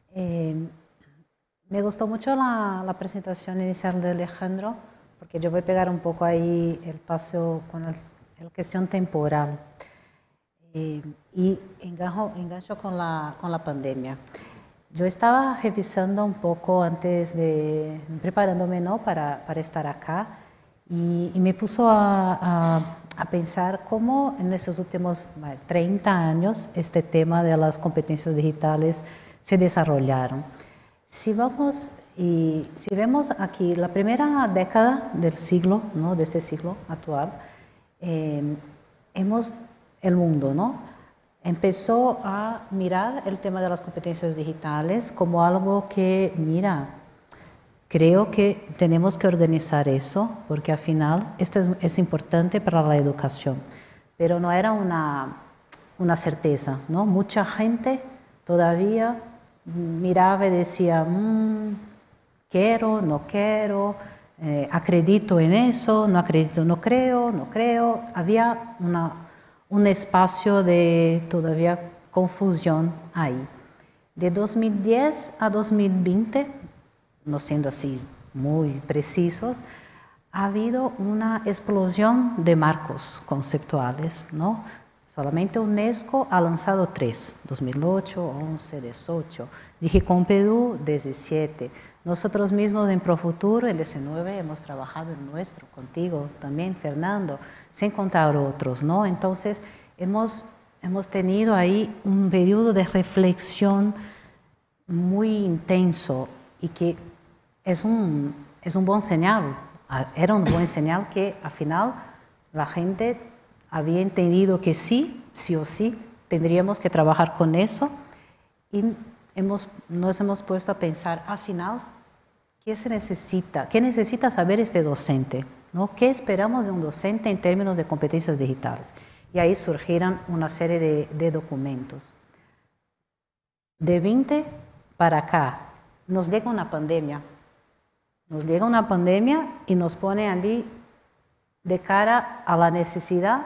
Me gustó mucho la presentación inicial de Alejandro, porque yo voy a pegar un poco ahí el paso con la cuestión temporal. Y engancho con la pandemia. Yo estaba revisando un poco antes de, preparándome, ¿no?, para estar acá, y me puso a pensar cómo en esos últimos 30 años este tema de las competencias digitales se desarrollaron. Si vemos aquí la primera década del siglo, ¿no?, de este siglo actual, el mundo, ¿no?, empezó a mirar el tema de las competencias digitales como algo que, mira, creo que tenemos que organizar eso, porque al final esto es importante para la educación, pero no era una certeza, ¿no? Mucha gente todavía miraba y decía, quiero, no quiero, acredito en eso, no acredito, no creo. Había un espacio de todavía confusión ahí. De 2010 a 2020, no siendo así muy precisos, ha habido una explosión de marcos conceptuales, ¿no? Solamente UNESCO ha lanzado 3, 2008, 11, 18, DigiCompEdu 17. Nosotros mismos en Profuturo, el 19, hemos trabajado en nuestro, contigo también, Fernando, sin contar otros, ¿no? Entonces, hemos tenido ahí un periodo de reflexión muy intenso y que es un buen señal. Era un buen señal que al final la gente había entendido que sí o sí, tendríamos que trabajar con eso, y nos hemos puesto a pensar al final, ¿qué se necesita? ¿Qué necesita saber este docente? ¿No? ¿Qué esperamos de un docente en términos de competencias digitales? Y ahí surgieron una serie de documentos. De 20 para acá, nos llega una pandemia. Nos llega una pandemia y nos pone allí de cara a la necesidad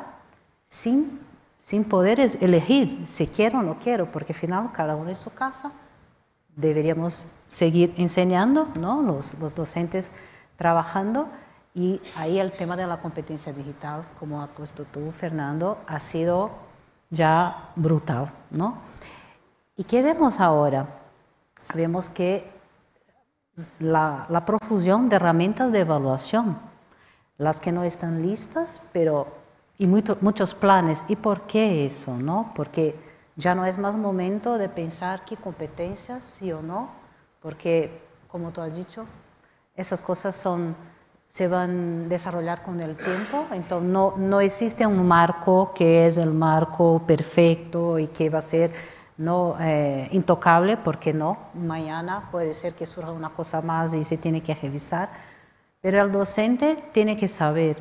sin poder elegir si quiero o no quiero, porque al final cada uno en su casa deberíamos seguir enseñando, ¿no?, los docentes trabajando, y ahí el tema de la competencia digital, como has puesto tú, Fernando, ha sido ya brutal, ¿no? ¿Y qué vemos ahora? Vemos que la profusión de herramientas de evaluación, las que no están listas, y muchos planes. ¿Y por qué eso, no? Porque ya no es más momento de pensar qué competencia, sí o no, porque, como tú has dicho, esas cosas se van a desarrollar con el tiempo, entonces no existe un marco que es el marco perfecto y que va a ser intocable, porque no, mañana puede ser que surja una cosa más y se tiene que revisar, pero el docente tiene que saber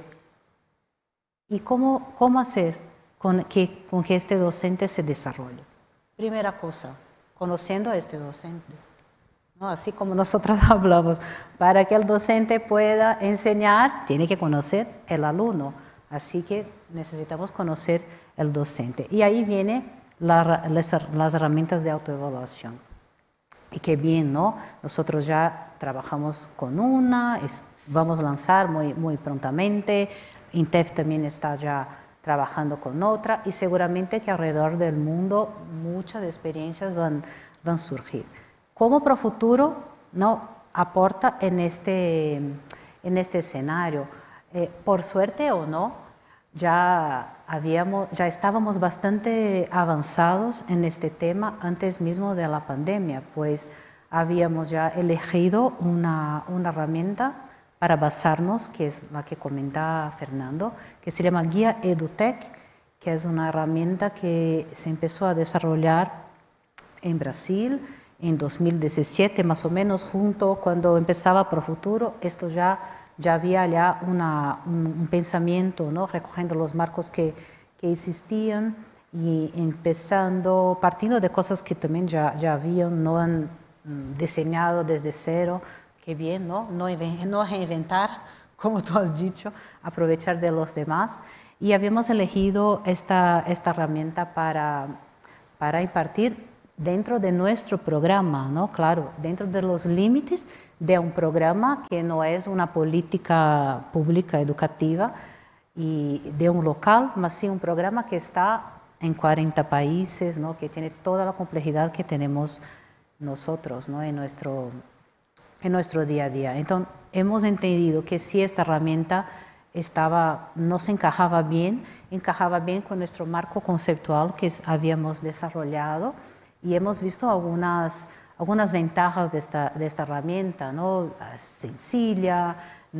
y cómo hacer con que este docente se desarrolle. Primera cosa, conociendo a este docente, ¿no? Así como nosotros hablamos, para que el docente pueda enseñar, tiene que conocer el alumno, así que necesitamos conocer el docente. Y ahí vienen las herramientas de autoevaluación. Y qué bien, ¿no? Nosotros ya trabajamos con una, vamos a lanzar muy prontamente, INTEF también está ya trabajando con otra, y seguramente que alrededor del mundo muchas experiencias van a surgir. ¿Cómo Profuturo no aporta en este escenario? Por suerte o no, ya estábamos bastante avanzados en este tema antes mismo de la pandemia, pues habíamos ya elegido una herramienta para basarnos, que es la que comentaba Fernando, que se llama Guía EduTech, que es una herramienta que se empezó a desarrollar en Brasil en 2017, más o menos, junto cuando empezaba Profuturo. Esto ya había un pensamiento, ¿no?, recogiendo los marcos que existían, y empezando, partiendo de cosas que también ya habían, no han diseñado desde cero, qué bien, ¿no? No reinventar, como tú has dicho, aprovechar de los demás. Y habíamos elegido esta herramienta para impartir dentro de nuestro programa, ¿no? Claro, dentro de los límites de un programa que no es una política pública educativa y de un local, mas sí un programa que está en 40 países, ¿no? Que tiene toda la complejidad que tenemos nosotros, ¿no? en nuestro día a día. Entonces, hemos entendido que si esta herramienta nos encajaba bien con nuestro marco conceptual que habíamos desarrollado, y hemos visto algunas ventajas de esta herramienta, ¿no? Sencilla,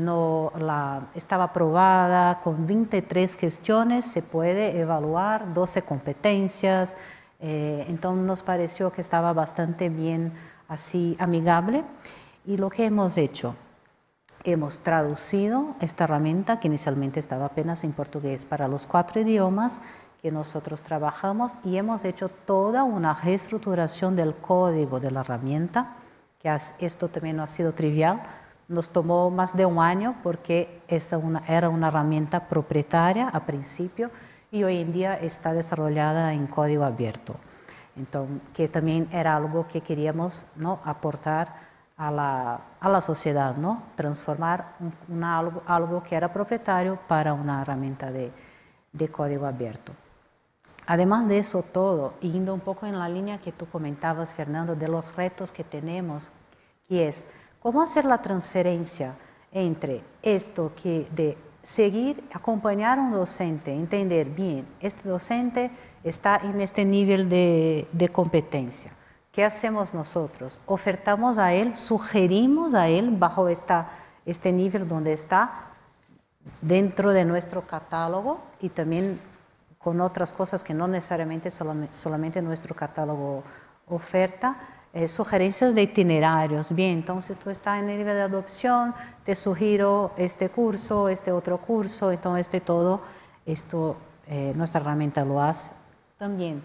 estaba aprobada con 23 cuestiones, se puede evaluar 12 competencias, entonces nos pareció que estaba bastante bien, así amigable. Y lo que hemos hecho, hemos traducido esta herramienta que inicialmente estaba apenas en portugués para los 4 idiomas que nosotros trabajamos, y hemos hecho toda una reestructuración del código de la herramienta, que esto también no ha sido trivial, nos tomó más de un año porque esta era una herramienta propietaria a principio y hoy en día está desarrollada en código abierto. Entonces, que también era algo que queríamos, ¿no? aportar a la sociedad, ¿no? Transformar algo que era propietario para una herramienta de código abierto. Además de eso todo, yendo un poco en la línea que tú comentabas, Fernando, de los retos que tenemos, que es cómo hacer la transferencia entre esto de seguir, acompañar a un docente, entender bien, este docente está en este nivel de competencia. ¿Qué hacemos nosotros? Ofertamos a él, sugerimos a él bajo este nivel donde está, dentro de nuestro catálogo y también con otras cosas que no necesariamente solamente nuestro catálogo oferta, sugerencias de itinerarios. Bien, entonces tú estás en el nivel de adopción, te sugiero este curso, este otro curso, entonces esto nuestra herramienta lo hace. También,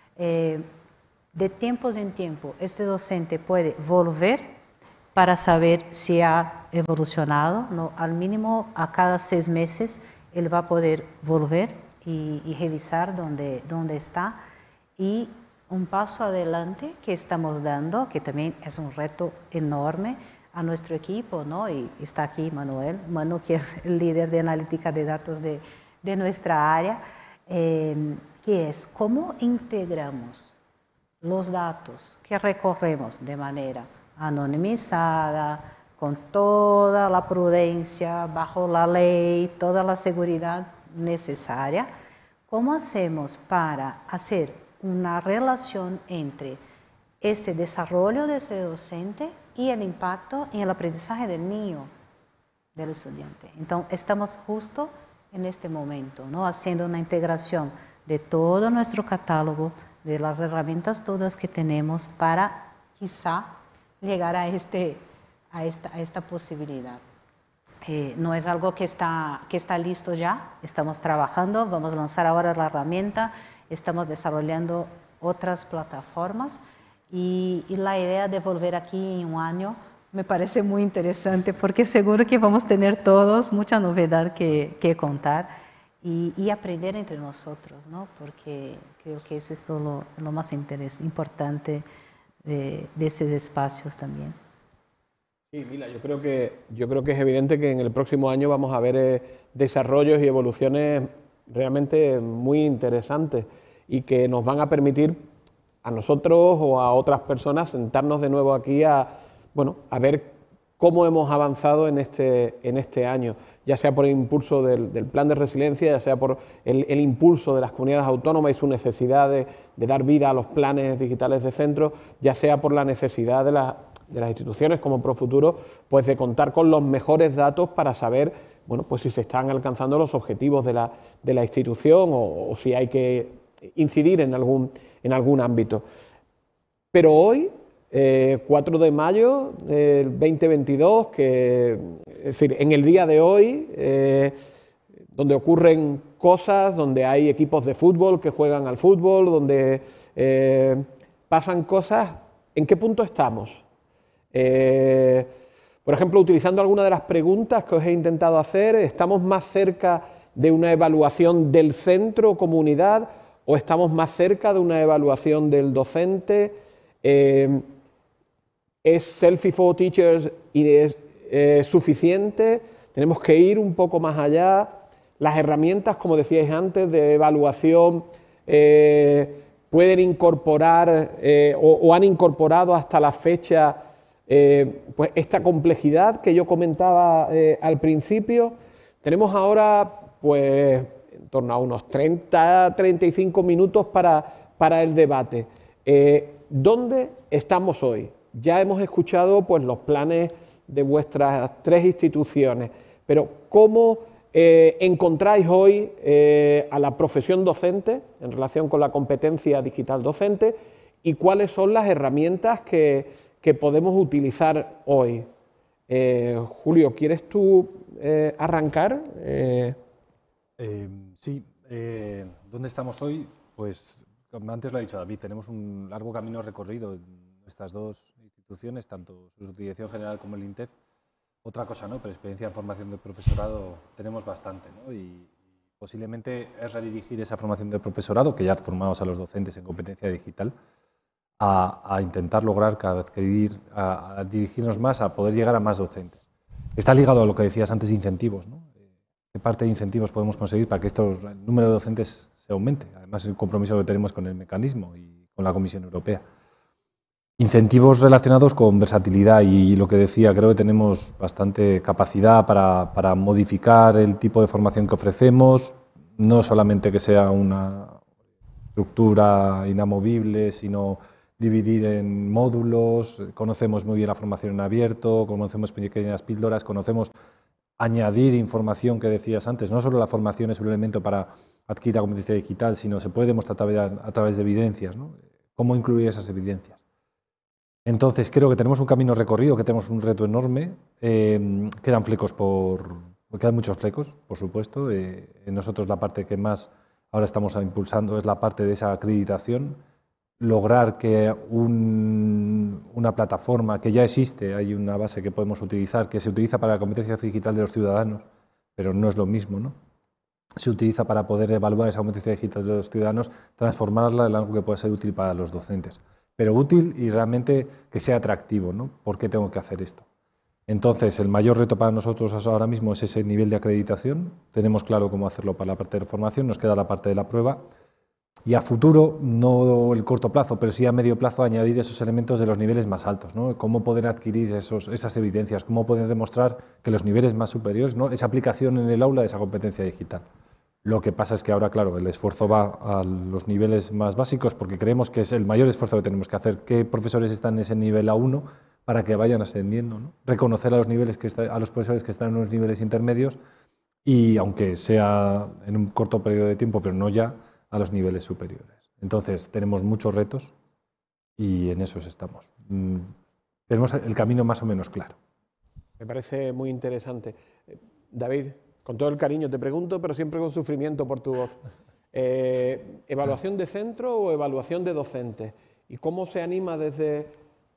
de tiempos en tiempo, este docente puede volver para saber si ha evolucionado, ¿no? Al mínimo a cada 6 meses él va a poder volver y revisar dónde está. Y un paso adelante que estamos dando, que también es un reto enorme a nuestro equipo, ¿no? Y está aquí Manu, que es el líder de analítica de datos de nuestra área, que es cómo integramos los datos que recorremos de manera anonimizada, con toda la prudencia, bajo la ley, toda la seguridad necesaria. ¿Cómo hacemos para hacer una relación entre este desarrollo de este docente y el impacto en el aprendizaje del niño, del estudiante? Entonces, estamos justo en este momento, ¿no? Haciendo una integración de todo nuestro catálogo, de las herramientas todas que tenemos para quizá llegar a esta posibilidad. No es algo que está listo ya, estamos trabajando, vamos a lanzar ahora la herramienta, estamos desarrollando otras plataformas y la idea de volver aquí en un año me parece muy interesante porque seguro que vamos a tener todos mucha novedad que contar y aprender entre nosotros, ¿no? Porque creo que eso es lo más importante de estos espacios también. Sí, Mila, yo creo que es evidente que en el próximo año vamos a ver desarrollos y evoluciones realmente muy interesantes y que nos van a permitir a nosotros o a otras personas sentarnos de nuevo aquí a ver cómo hemos avanzado en este año, ya sea por el impulso del plan de resiliencia, ya sea por el impulso de las comunidades autónomas y su necesidad de dar vida a los planes digitales de centro, ya sea por la necesidad de las instituciones como Profuturo, pues de contar con los mejores datos para saber, pues si se están alcanzando los objetivos de la institución o si hay que incidir en algún ámbito. Pero hoy, 4 de mayo del 2022, es decir, en el día de hoy, donde ocurren cosas, donde hay equipos de fútbol que juegan al fútbol, donde pasan cosas. ¿En qué punto estamos? Por ejemplo, utilizando alguna de las preguntas que os he intentado hacer, ¿estamos más cerca de una evaluación del centro o comunidad o estamos más cerca de una evaluación del docente? ¿Es Selfie for Teachers y es suficiente? ¿Tenemos que ir un poco más allá? Las herramientas, como decíais antes, de evaluación pueden incorporar o han incorporado hasta la fecha pues esta complejidad que yo comentaba al principio. Tenemos ahora pues en torno a unos 30-35 minutos para el debate. ¿Dónde estamos hoy? Ya hemos escuchado pues los planes de vuestras tres instituciones, pero ¿cómo encontráis hoy a la profesión docente en relación con la competencia digital docente y cuáles son las herramientas que podemos utilizar hoy? Julio, ¿quieres tú arrancar? Sí, ¿dónde estamos hoy? Pues como antes lo ha dicho David, tenemos un largo camino recorrido en estas dos instituciones, tanto su subdirección general como el INTEF. Otra cosa, ¿no? Pero experiencia en formación del profesorado tenemos bastante, ¿no? Y posiblemente es redirigir esa formación del profesorado, que ya formamos a los docentes en competencia digital, a intentar lograr a dirigirnos más, a poder llegar a más docentes. Está ligado a lo que decías antes de incentivos, ¿no? ¿Qué parte de incentivos podemos conseguir para que el número de docentes se aumente? Además, el compromiso que tenemos con el mecanismo y con la Comisión Europea. Incentivos relacionados con versatilidad y lo que decía, creo que tenemos bastante capacidad para modificar el tipo de formación que ofrecemos, no solamente que sea una estructura inamovible, sino dividir en módulos. Conocemos muy bien la formación en abierto, conocemos pequeñas píldoras, conocemos añadir información que decías antes. No solo la formación es un elemento para adquirir la competencia digital, sino se puede demostrar a través de evidencias, ¿no? ¿Cómo incluir esas evidencias? Entonces, creo que tenemos un camino recorrido, que tenemos un reto enorme. Quedan muchos flecos, por supuesto. Nosotros la parte que más ahora estamos impulsando es la parte de esa acreditación. Lograr que una plataforma que ya existe, hay una base que podemos utilizar, que se utiliza para la competencia digital de los ciudadanos, pero no es lo mismo, ¿no? Se utiliza para poder evaluar esa competencia digital de los ciudadanos, transformarla en algo que pueda ser útil para los docentes. Pero útil y realmente que sea atractivo, ¿no? ¿Por qué tengo que hacer esto? Entonces, el mayor reto para nosotros ahora mismo es ese nivel de acreditación. Tenemos claro cómo hacerlo para la parte de formación, nos queda la parte de la prueba. Y a futuro, no el corto plazo, pero sí a medio plazo, añadir esos elementos de los niveles más altos, ¿no? Cómo poder adquirir esas evidencias, cómo poder demostrar que los niveles más superiores, ¿no? Esa aplicación en el aula de esa competencia digital. Lo que pasa es que ahora, claro, el esfuerzo va a los niveles más básicos porque creemos que es el mayor esfuerzo que tenemos que hacer. ¿Qué profesores están en ese nivel A1 para que vayan ascendiendo, ¿no? Reconocer a los profesores que están en los niveles intermedios y, aunque sea en un corto periodo de tiempo, pero no ya, a los niveles superiores. Entonces, tenemos muchos retos y en esos estamos. Tenemos el camino más o menos claro. Me parece muy interesante. David, con todo el cariño te pregunto, pero siempre con sufrimiento por tu voz. ¿Evaluación de centro o evaluación de docentes? ¿Y cómo se anima desde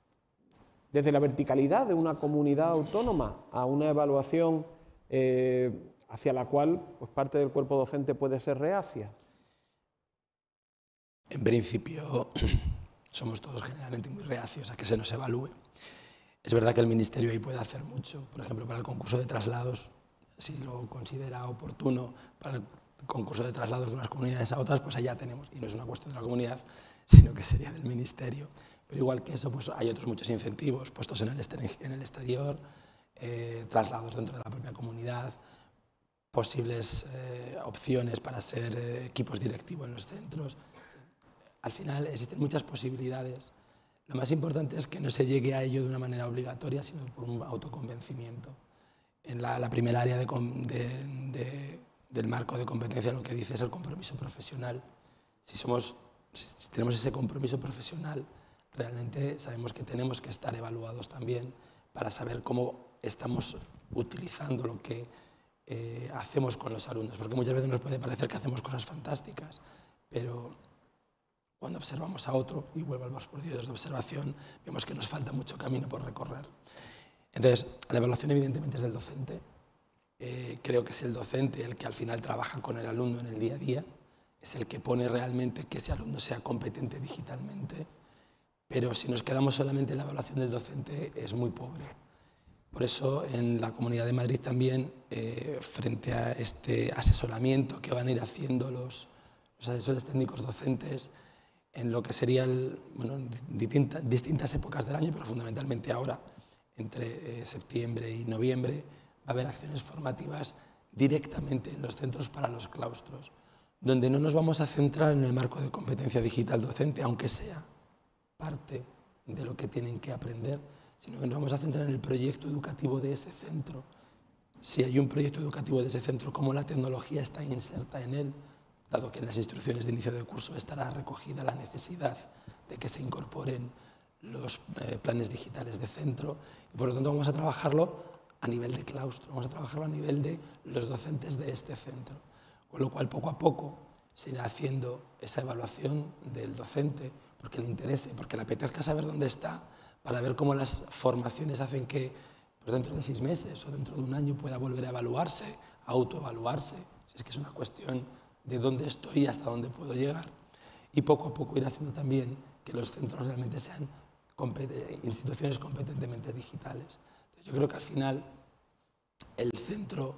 la verticalidad de una comunidad autónoma a una evaluación hacia la cual pues, parte del cuerpo docente puede ser reacia? En principio, somos todos generalmente muy reacios a que se nos evalúe. Es verdad que el Ministerio ahí puede hacer mucho, por ejemplo, para el concurso de traslados, si lo considera oportuno, para el concurso de traslados de unas comunidades a otras, pues allá tenemos, y no es una cuestión de la comunidad, sino que sería del Ministerio. Pero igual que eso, pues hay otros muchos incentivos, puestos en el exterior, traslados dentro de la propia comunidad, posibles opciones para ser equipos directivos en los centros. Al final existen muchas posibilidades. Lo más importante es que no se llegue a ello de una manera obligatoria, sino por un autoconvencimiento. En la primera área del marco de competencia lo que dice es el compromiso profesional. Si tenemos ese compromiso profesional, realmente sabemos que tenemos que estar evaluados también para saber cómo estamos utilizando lo que hacemos con los alumnos, porque muchas veces nos puede parecer que hacemos cosas fantásticas, pero cuando observamos a otro, y vuelvo a los periodos de observación, vemos que nos falta mucho camino por recorrer. Entonces, la evaluación evidentemente es del docente. Creo que es el docente el que al final trabaja con el alumno en el día a día, es el que pone realmente que ese alumno sea competente digitalmente, pero si nos quedamos solamente en la evaluación del docente es muy pobre. Por eso en la Comunidad de Madrid también, frente a este asesoramiento que van a ir haciendo los asesores técnicos docentes, en lo que serían distintas épocas del año, pero fundamentalmente ahora, entre septiembre y noviembre, va a haber acciones formativas directamente en los centros para los claustros, donde no nos vamos a centrar en el marco de competencia digital docente, aunque sea parte de lo que tienen que aprender, sino que nos vamos a centrar en el proyecto educativo de ese centro. Si hay un proyecto educativo de ese centro, cómo la tecnología está inserta en él, dado que en las instrucciones de inicio de curso estará recogida la necesidad de que se incorporen los planes digitales de centro, y por lo tanto vamos a trabajarlo a nivel de claustro, vamos a trabajarlo a nivel de los docentes de este centro. Con lo cual, poco a poco, se irá haciendo esa evaluación del docente, porque le interese, porque le apetezca saber dónde está, para ver cómo las formaciones hacen que pues dentro de 6 meses o dentro de un año pueda volver a evaluarse, a autoevaluarse. Si es que es una cuestión de dónde estoy y hasta dónde puedo llegar. Y poco a poco ir haciendo también que los centros realmente sean instituciones competentemente digitales. Entonces, yo creo que al final el centro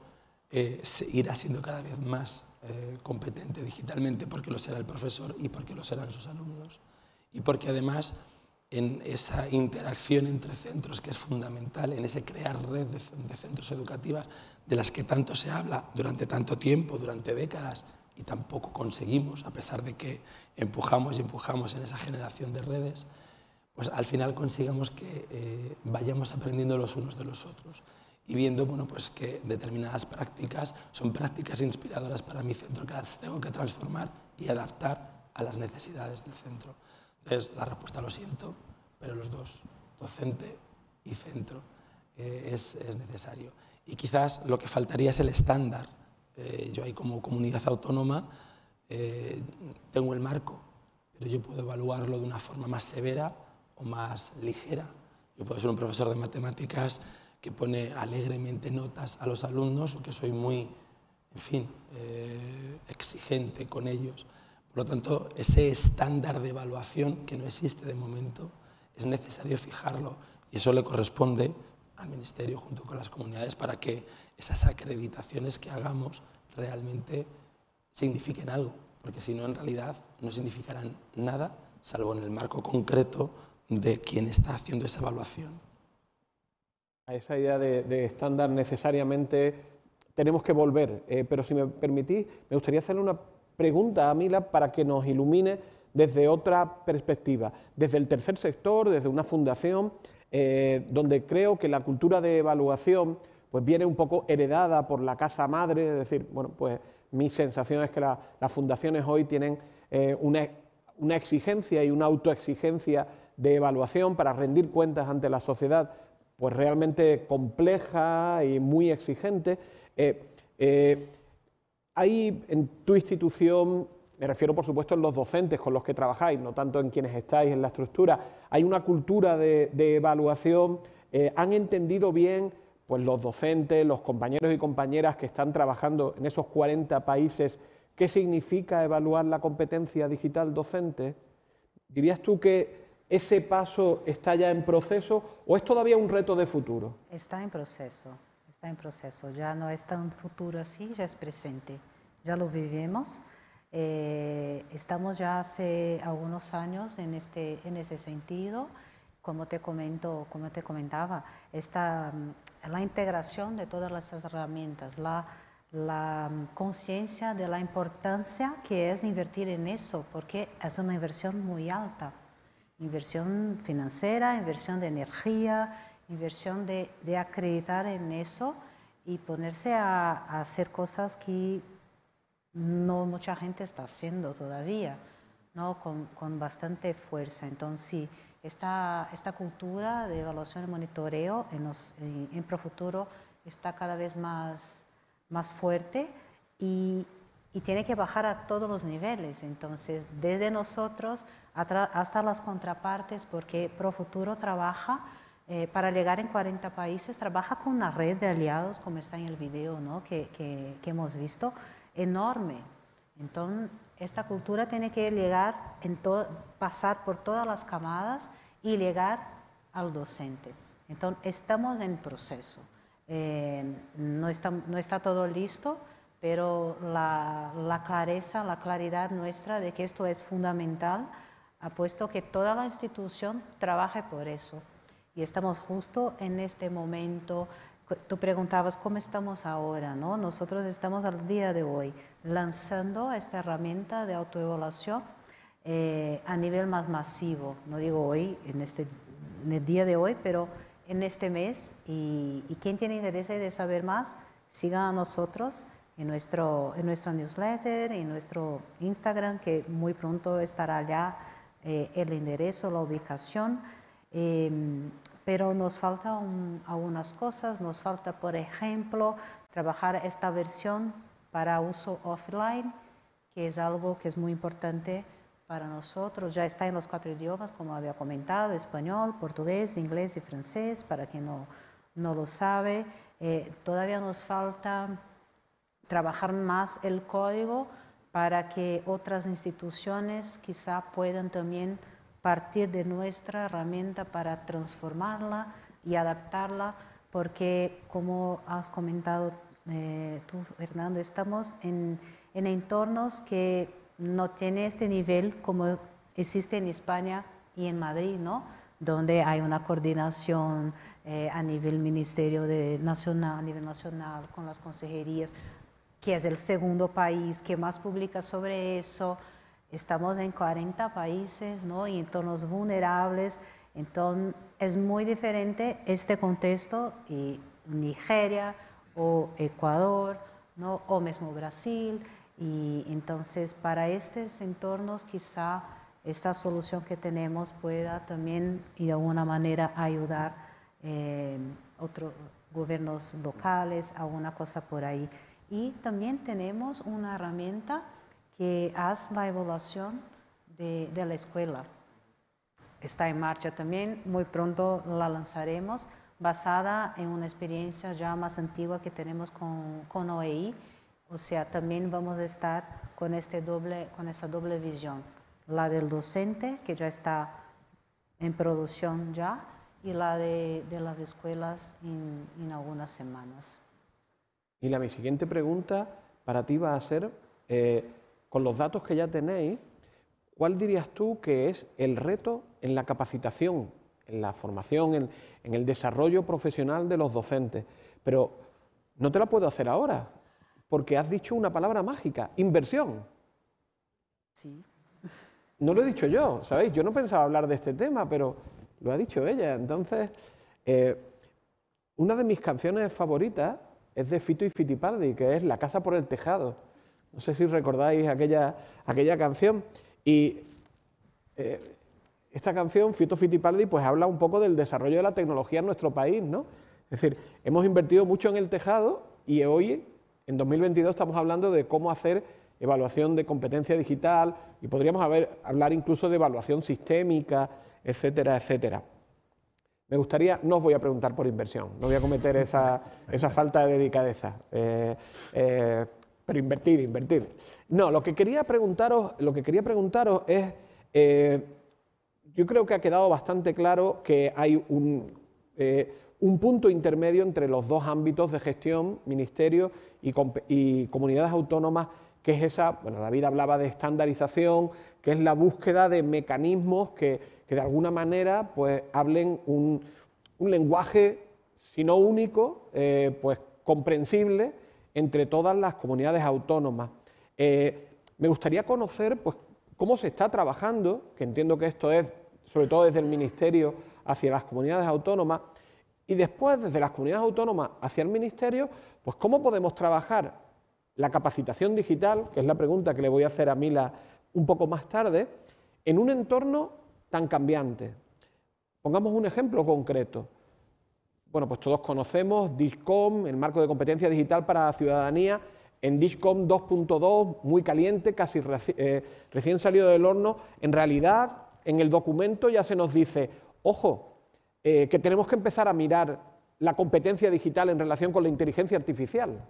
irá siendo cada vez más competente digitalmente, porque lo será el profesor y porque lo serán sus alumnos. Y porque además en esa interacción entre centros, que es fundamental, en ese crear red de centros educativos de las que tanto se habla durante tanto tiempo, durante décadas, y tampoco conseguimos, a pesar de que empujamos y empujamos en esa generación de redes, pues al final consigamos que vayamos aprendiendo los unos de los otros y viendo pues que determinadas prácticas son prácticas inspiradoras para mi centro, que las tengo que transformar y adaptar a las necesidades del centro. Entonces, la respuesta, lo siento, pero los dos, docente y centro, es necesario. Y quizás lo que faltaría es el estándar. Yo ahí como comunidad autónoma tengo el marco, pero yo puedo evaluarlo de una forma más severa o más ligera. Yo puedo ser un profesor de matemáticas que pone alegremente notas a los alumnos, o que soy muy, en fin, exigente con ellos. Por lo tanto, ese estándar de evaluación que no existe de momento, es necesario fijarlo, y eso le corresponde al Ministerio junto con las comunidades para que esas acreditaciones que hagamos realmente signifiquen algo, porque si no, en realidad no significarán nada, salvo en el marco concreto de quien está haciendo esa evaluación. A esa idea de estándar necesariamente tenemos que volver, pero si me permitís, me gustaría hacerle una pregunta a Mila para que nos ilumine desde otra perspectiva, desde el tercer sector, desde una fundación, donde creo que la cultura de evaluación pues viene un poco heredada por la casa madre, es decir, bueno, pues mi sensación es que las fundaciones hoy tienen una exigencia y una autoexigencia de evaluación para rendir cuentas ante la sociedad, pues realmente compleja y muy exigente. Hay en tu institución, me refiero por supuesto en los docentes con los que trabajáis, no tanto en quienes estáis en la estructura, hay una cultura de evaluación. ¿Han entendido bien pues los docentes, los compañeros y compañeras que están trabajando en esos 40 países, qué significa evaluar la competencia digital docente? ¿Dirías tú que ese paso está ya en proceso o es todavía un reto de futuro? Está en proceso, ya no es tan futuro así, ya es presente, ya lo vivimos. Estamos ya hace algunos años en ese sentido. Como te comentaba, la integración de todas las herramientas, la conciencia de la importancia que es invertir en eso, porque es una inversión muy alta, inversión financiera, inversión de energía, inversión de acreditar en eso y ponerse a hacer cosas que no mucha gente está haciendo todavía, ¿no? Con bastante fuerza. Entonces, sí, esta cultura de evaluación y monitoreo en Profuturo está cada vez más más fuerte y tiene que bajar a todos los niveles. Entonces, desde nosotros hasta las contrapartes, porque Profuturo trabaja para llegar en 40 países, trabaja con una red de aliados, como está en el video, ¿no? que hemos visto, enorme. Entonces, esta cultura tiene que llegar, pasar por todas las camadas y llegar al docente. Entonces, estamos en proceso. No está todo listo, pero la clareza, la claridad nuestra de que esto es fundamental ha puesto que toda la institución trabaje por eso. Y estamos justo en este momento. Tú preguntabas cómo estamos ahora, ¿no? Nosotros estamos al día de hoy lanzando esta herramienta de autoevaluación a nivel más masivo. No digo hoy, en el día de hoy, pero en este mes. Y quien tiene interés de saber más, siga a nosotros en nuestra newsletter, en nuestro Instagram, que muy pronto estará ya el enderezo, la ubicación. Pero nos faltan algunas cosas. Nos falta, por ejemplo, trabajar esta versión para uso offline, que es algo que es muy importante para nosotros. Ya está en los 4 idiomas, como había comentado: español, portugués, inglés y francés, para quien no lo sabe. Todavía nos falta trabajar más el código para que otras instituciones quizá puedan también partir de nuestra herramienta para transformarla y adaptarla, porque como has comentado tú, Fernando, estamos en entornos que no tienen este nivel como existe en España y en Madrid, ¿no? Donde hay una coordinación a nivel ministerio a nivel nacional, con las consejerías, que es el segundo país que más publica sobre eso. Estamos en 40 países, ¿no? Y entornos vulnerables. Entonces, es muy diferente este contexto y Nigeria o Ecuador, ¿no? O mismo Brasil. Y entonces, para estos entornos, quizá esta solución que tenemos pueda también, y de alguna manera, ayudar otros gobiernos locales, alguna cosa por ahí. Y también tenemos una herramienta que hace la evaluación de la escuela. Está en marcha también, muy pronto la lanzaremos, basada en una experiencia ya más antigua que tenemos con OEI. O sea, también vamos a estar con esa doble visión, la del docente, que ya está en producción ya, y la de las escuelas en algunas semanas. Y mi siguiente pregunta para ti va a ser, con los datos que ya tenéis, ¿cuál dirías tú que es el reto en la capacitación, en la formación, en el desarrollo profesional de los docentes? Pero no te la puedo hacer ahora, porque has dicho una palabra mágica: inversión. Sí. No lo he dicho yo, ¿sabéis? Yo no pensaba hablar de este tema, pero lo ha dicho ella. Entonces, una de mis canciones favoritas es de Fito y Fitipaldi, que es La casa por el tejado. No sé si recordáis aquella canción. Y esta canción, Fito Fitipaldi, pues habla un poco del desarrollo de la tecnología en nuestro país, ¿no? Es decir, hemos invertido mucho en el tejado y hoy, en 2022, estamos hablando de cómo hacer evaluación de competencia digital y podríamos hablar incluso de evaluación sistémica, etcétera, etcétera. Me gustaría, no os voy a preguntar por inversión, no voy a cometer esa falta de delicadeza, pero invertir. No, lo que quería preguntaros es, yo creo que ha quedado bastante claro que hay un punto intermedio entre los dos ámbitos de gestión, ministerio y comunidades autónomas, que es esa, bueno, David hablaba de estandarización, que es la búsqueda de mecanismos que de alguna manera pues hablen un lenguaje, si no único, pues comprensible entre todas las comunidades autónomas. Me gustaría conocer pues cómo se está trabajando, que entiendo que esto es sobre todo desde el Ministerio hacia las comunidades autónomas, y después desde las comunidades autónomas hacia el Ministerio, pues cómo podemos trabajar la capacitación digital, que es la pregunta que le voy a hacer a Mila un poco más tarde, en un entorno tan cambiante. Pongamos un ejemplo concreto. bueno, pues todos conocemos, DIGCOM, el marco de competencia digital para la ciudadanía, en DIGCOM 2.2, muy caliente, casi recién salido del horno. En realidad, en el documento ya se nos dice, ojo, que tenemos que empezar a mirar la competencia digital en relación con la inteligencia artificial.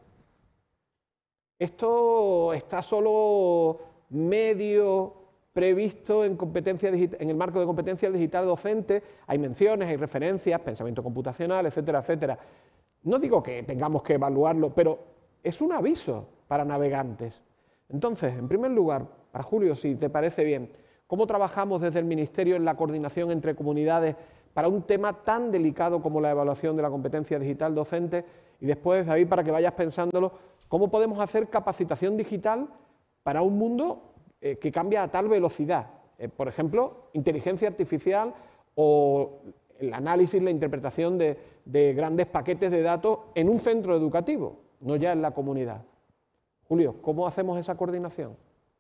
Esto está solo medio previsto en el marco de competencia digital docente. Hay menciones, hay referencias, pensamiento computacional, etcétera, etcétera. No digo que tengamos que evaluarlo, pero es un aviso para navegantes. Entonces, en primer lugar, para Julio, si te parece bien, ¿cómo trabajamos desde el Ministerio en la coordinación entre comunidades para un tema tan delicado como la evaluación de la competencia digital docente? Y después, David, para que vayas pensándolo, ¿cómo podemos hacer capacitación digital para un mundo que cambia a tal velocidad? Por ejemplo, inteligencia artificial o el análisis, la interpretación de grandes paquetes de datos en un centro educativo, no ya en la comunidad. Julio, ¿cómo hacemos esa coordinación?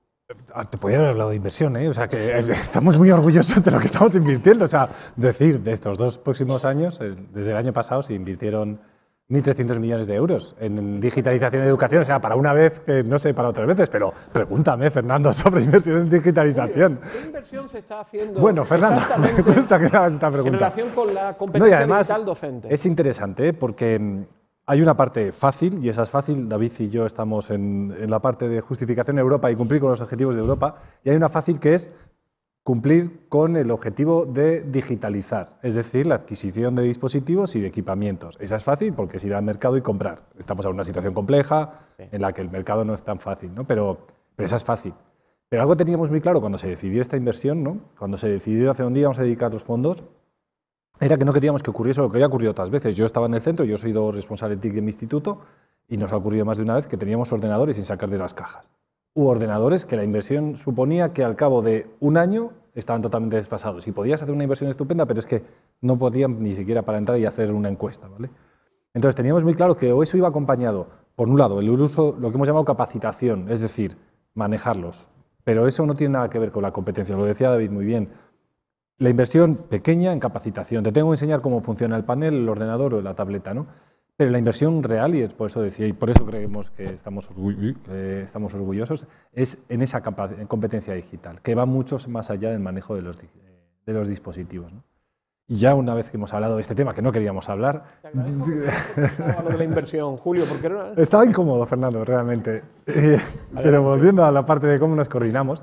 Te podría haber hablado de inversión, ¿eh? O sea, que estamos muy orgullosos de lo que estamos invirtiendo. O sea, decir, de estos 2 próximos años, desde el año pasado se invirtieron 1.300 millones de euros en digitalización de educación. O sea, para una vez, que no sé, para otras veces, pero pregúntame, Fernando, sobre inversión en digitalización. ¿Qué inversión se está haciendo? Bueno, Fernando, me gusta que hagas esta pregunta. En relación con la competencia digital docente. Es interesante, porque hay una parte fácil, y esa es fácil. David y yo estamos en la parte de justificación en Europa y cumplir con los objetivos de Europa, y hay una fácil que es cumplir con el objetivo de digitalizar, es decir, la adquisición de dispositivos y de equipamientos. Esa es fácil porque es ir al mercado y comprar. Estamos en una situación compleja en la que el mercado no es tan fácil, ¿no? Pero esa es fácil. Pero algo teníamos muy claro cuando se decidió esta inversión, ¿no? Cuando se decidió hacia dónde íbamos a dedicar los fondos, era que no queríamos que ocurriese lo que había ocurrido otras veces. Yo estaba en el centro, yo soy responsable de TIC de mi instituto, y nos ha ocurrido más de una vez que teníamos ordenadores sin sacar de las cajas. Hubo ordenadores que la inversión suponía que al cabo de un año estaban totalmente desfasados. Y podías hacer una inversión estupenda, pero es que no podían ni siquiera para entrar y hacer una encuesta, ¿vale? Entonces teníamos muy claro que eso iba acompañado, por un lado, el uso, lo que hemos llamado capacitación, es decir, manejarlos. Pero eso no tiene nada que ver con la competencia, lo decía David muy bien. La inversión pequeña en capacitación. Te tengo que enseñar cómo funciona el panel, el ordenador o la tableta, ¿no? Pero la inversión real, y es por eso decía, y por eso creemos que estamos orgullosos, es en esa competencia digital, que va mucho más allá del manejo de los dispositivos, ¿no? Y ya una vez que hemos hablado de este tema, que no queríamos hablar... Lo de la inversión, Julio, ¿por qué no? Estaba incómodo, Fernando, realmente. Pero volviendo a la parte de cómo nos coordinamos,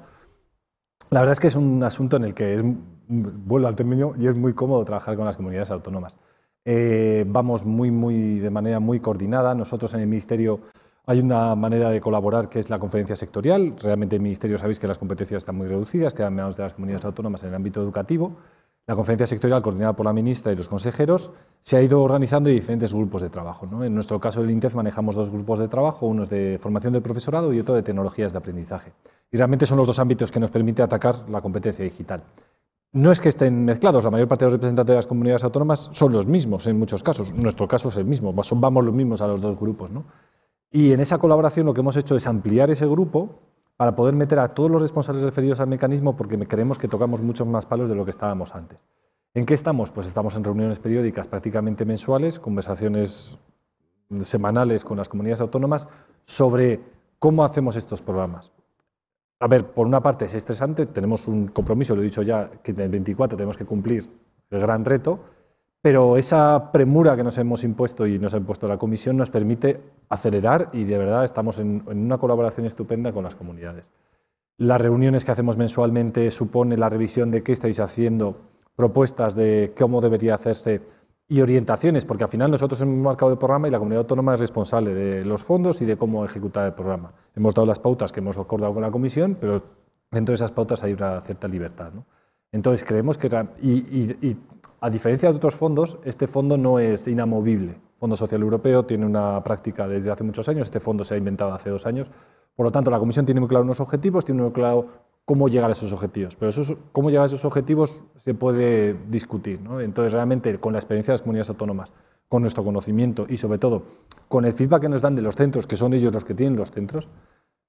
la verdad es que es un asunto en el que vuelvo al término, y es muy cómodo trabajar con las comunidades autónomas. Vamos de manera muy coordinada. Nosotros en el Ministerio hay una manera de colaborar que es la conferencia sectorial. Realmente en el Ministerio sabéis que las competencias están muy reducidas, quedan en manos de las comunidades autónomas en el ámbito educativo. La conferencia sectorial, coordinada por la ministra y los consejeros, se ha ido organizando en diferentes grupos de trabajo, ¿no? En nuestro caso, el INTEF, manejamos 2 grupos de trabajo, uno es de formación del profesorado y otro de tecnologías de aprendizaje. Y realmente son los 2 ámbitos que nos permite atacar la competencia digital. No es que estén mezclados, la mayor parte de los representantes de las comunidades autónomas son los mismos en muchos casos. Nuestro caso es el mismo, vamos los mismos a los 2 grupos, ¿no? Y en esa colaboración lo que hemos hecho es ampliar ese grupo para poder meter a todos los responsables referidos al mecanismo, porque creemos que tocamos muchos más palos de lo que estábamos antes. ¿En qué estamos? Pues estamos en reuniones periódicas prácticamente mensuales, conversaciones semanales con las comunidades autónomas sobre cómo hacemos estos programas. A ver, por una parte es estresante, tenemos un compromiso, lo he dicho ya, que en el 24 tenemos que cumplir el gran reto, pero esa premura que nos hemos impuesto y nos ha impuesto la Comisión nos permite acelerar y de verdad estamos en una colaboración estupenda con las comunidades. Las reuniones que hacemos mensualmente supone la revisión de qué estáis haciendo, propuestas de cómo debería hacerse y orientaciones, porque al final nosotros hemos marcado el programa y la comunidad autónoma es responsable de los fondos y de cómo ejecutar el programa. Hemos dado las pautas que hemos acordado con la Comisión, pero dentro de esas pautas hay una cierta libertad, ¿no? Entonces creemos que, y a diferencia de otros fondos, este fondo no es inamovible. El Fondo Social Europeo tiene una práctica desde hace muchos años, este fondo se ha inventado hace 2 años, por lo tanto la Comisión tiene muy claro unos objetivos, tiene muy claro cómo llegar a esos objetivos, pero cómo llegar a esos objetivos se puede discutir, ¿no? Entonces, realmente, con la experiencia de las comunidades autónomas, con nuestro conocimiento y, sobre todo, con el feedback que nos dan de los centros, que son ellos los que tienen los centros,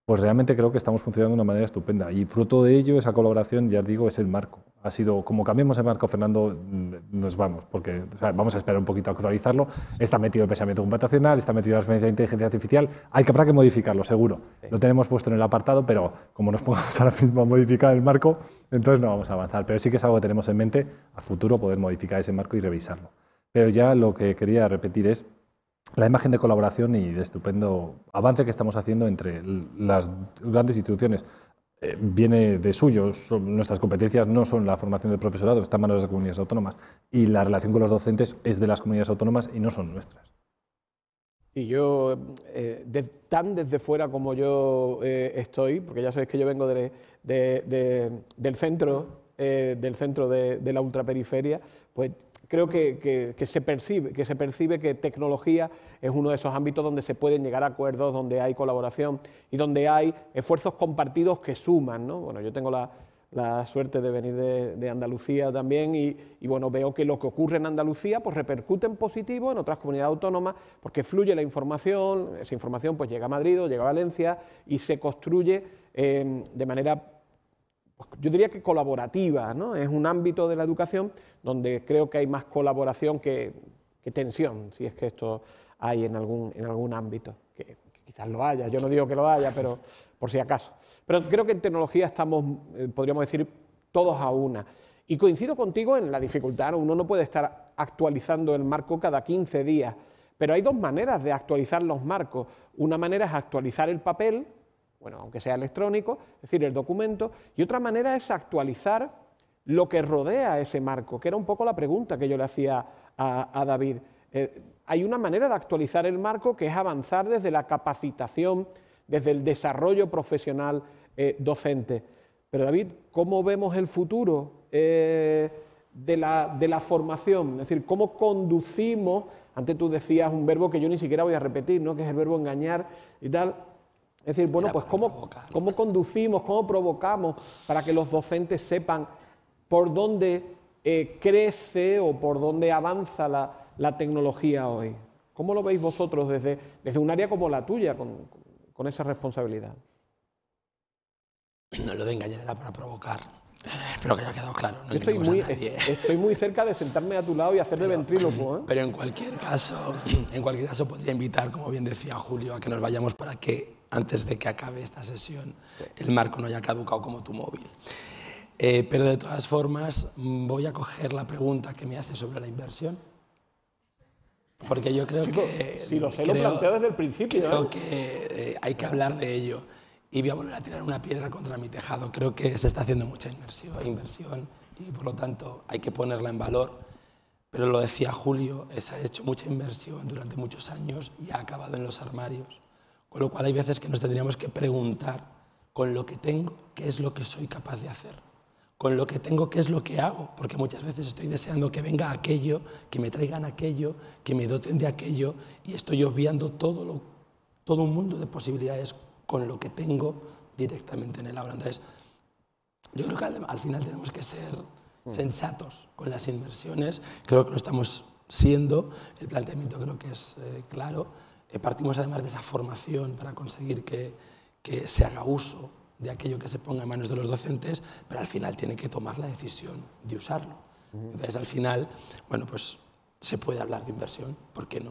pues realmente creo que estamos funcionando de una manera estupenda. Y fruto de ello, esa colaboración, ya os digo, es el marco. Ha sido, como cambiemos el marco, Fernando, nos vamos, porque vamos a esperar un poquito a actualizarlo. Está metido el pensamiento computacional, está metido la referencia de inteligencia artificial. Habrá que modificarlo, seguro. Lo tenemos puesto en el apartado, pero como nos pongamos ahora mismo a modificar el marco, entonces no vamos a avanzar. Pero sí que es algo que tenemos en mente a futuro, poder modificar ese marco y revisarlo. Pero ya lo que quería repetir es la imagen de colaboración y de estupendo avance que estamos haciendo entre las grandes instituciones. Viene de suyo, nuestras competencias no son la formación del profesorado, está en manos de las comunidades autónomas, y la relación con los docentes es de las comunidades autónomas y no son nuestras. Y yo, tan desde fuera como yo estoy, porque ya sabéis que yo vengo del centro de la ultraperiferia, pues creo que se percibe que tecnología es uno de esos ámbitos donde se pueden llegar a acuerdos, donde hay colaboración y donde hay esfuerzos compartidos que suman, ¿no? Bueno, yo tengo la suerte de venir de Andalucía también y bueno, veo que lo que ocurre en Andalucía pues repercute en positivo en otras comunidades autónomas porque fluye la información, esa información pues llega a Madrid o llega a Valencia y se construye de manera, yo diría que colaborativa, ¿no? Es un ámbito de la educación donde creo que hay más colaboración que tensión, si es que esto hay en algún ámbito, que quizás lo haya, yo no digo que lo haya, pero por si acaso. Pero creo que en tecnología estamos, podríamos decir, todos a una. Y coincido contigo en la dificultad, ¿no? Uno no puede estar actualizando el marco cada 15 días, pero hay dos maneras de actualizar los marcos. Una manera es actualizar el papel, bueno, aunque sea electrónico, es decir, el documento, y otra manera es actualizar lo que rodea ese marco, que era un poco la pregunta que yo le hacía a David. Hay una manera de actualizar el marco que es avanzar desde la capacitación, desde el desarrollo profesional docente. Pero David, ¿cómo vemos el futuro de la formación? Es decir, ¿cómo conducimos? Antes tú decías un verbo que yo ni siquiera voy a repetir, ¿no? Que es el verbo engañar y tal. Es decir, bueno, pues ¿cómo conducimos, cómo provocamos para que los docentes sepan por dónde crece o por dónde avanza la tecnología hoy? ¿Cómo lo veis vosotros desde un área como la tuya, con esa responsabilidad? No, lo de engañar era para provocar. Espero que haya quedado claro. No estoy muy cerca de sentarme a tu lado y hacer de ventrílocuo, ¿eh? Pero en cualquier caso podría invitar, como bien decía Julio, a que nos vayamos para que antes de que acabe esta sesión el marco no haya caducado como tu móvil. Pero de todas formas voy a coger la pregunta que me hace sobre la inversión. Porque yo creo que... Si lo sé, lo planteo desde el principio. Creo que hay que hablar de ello. Y voy a volver a tirar una piedra contra mi tejado. Creo que se está haciendo mucha inversión y por lo tanto hay que ponerla en valor. Pero lo decía Julio, se ha hecho mucha inversión durante muchos años y ha acabado en los armarios. Con lo cual hay veces que nos tendríamos que preguntar, con lo que tengo, ¿qué es lo que soy capaz de hacer? Con lo que tengo, ¿qué es lo que hago? Porque muchas veces estoy deseando que venga aquello, que me traigan aquello, que me doten de aquello y estoy obviando todo un mundo de posibilidades con lo que tengo directamente en el aula. Entonces, yo creo que al final tenemos que ser sensatos con las inversiones. Creo que lo estamos siendo. El planteamiento creo que es claro. Partimos además de esa formación para conseguir que se haga uso de aquello que se ponga en manos de los docentes, pero al final tienen que tomar la decisión de usarlo. Entonces, al final, bueno, pues se puede hablar de inversión, ¿por qué no?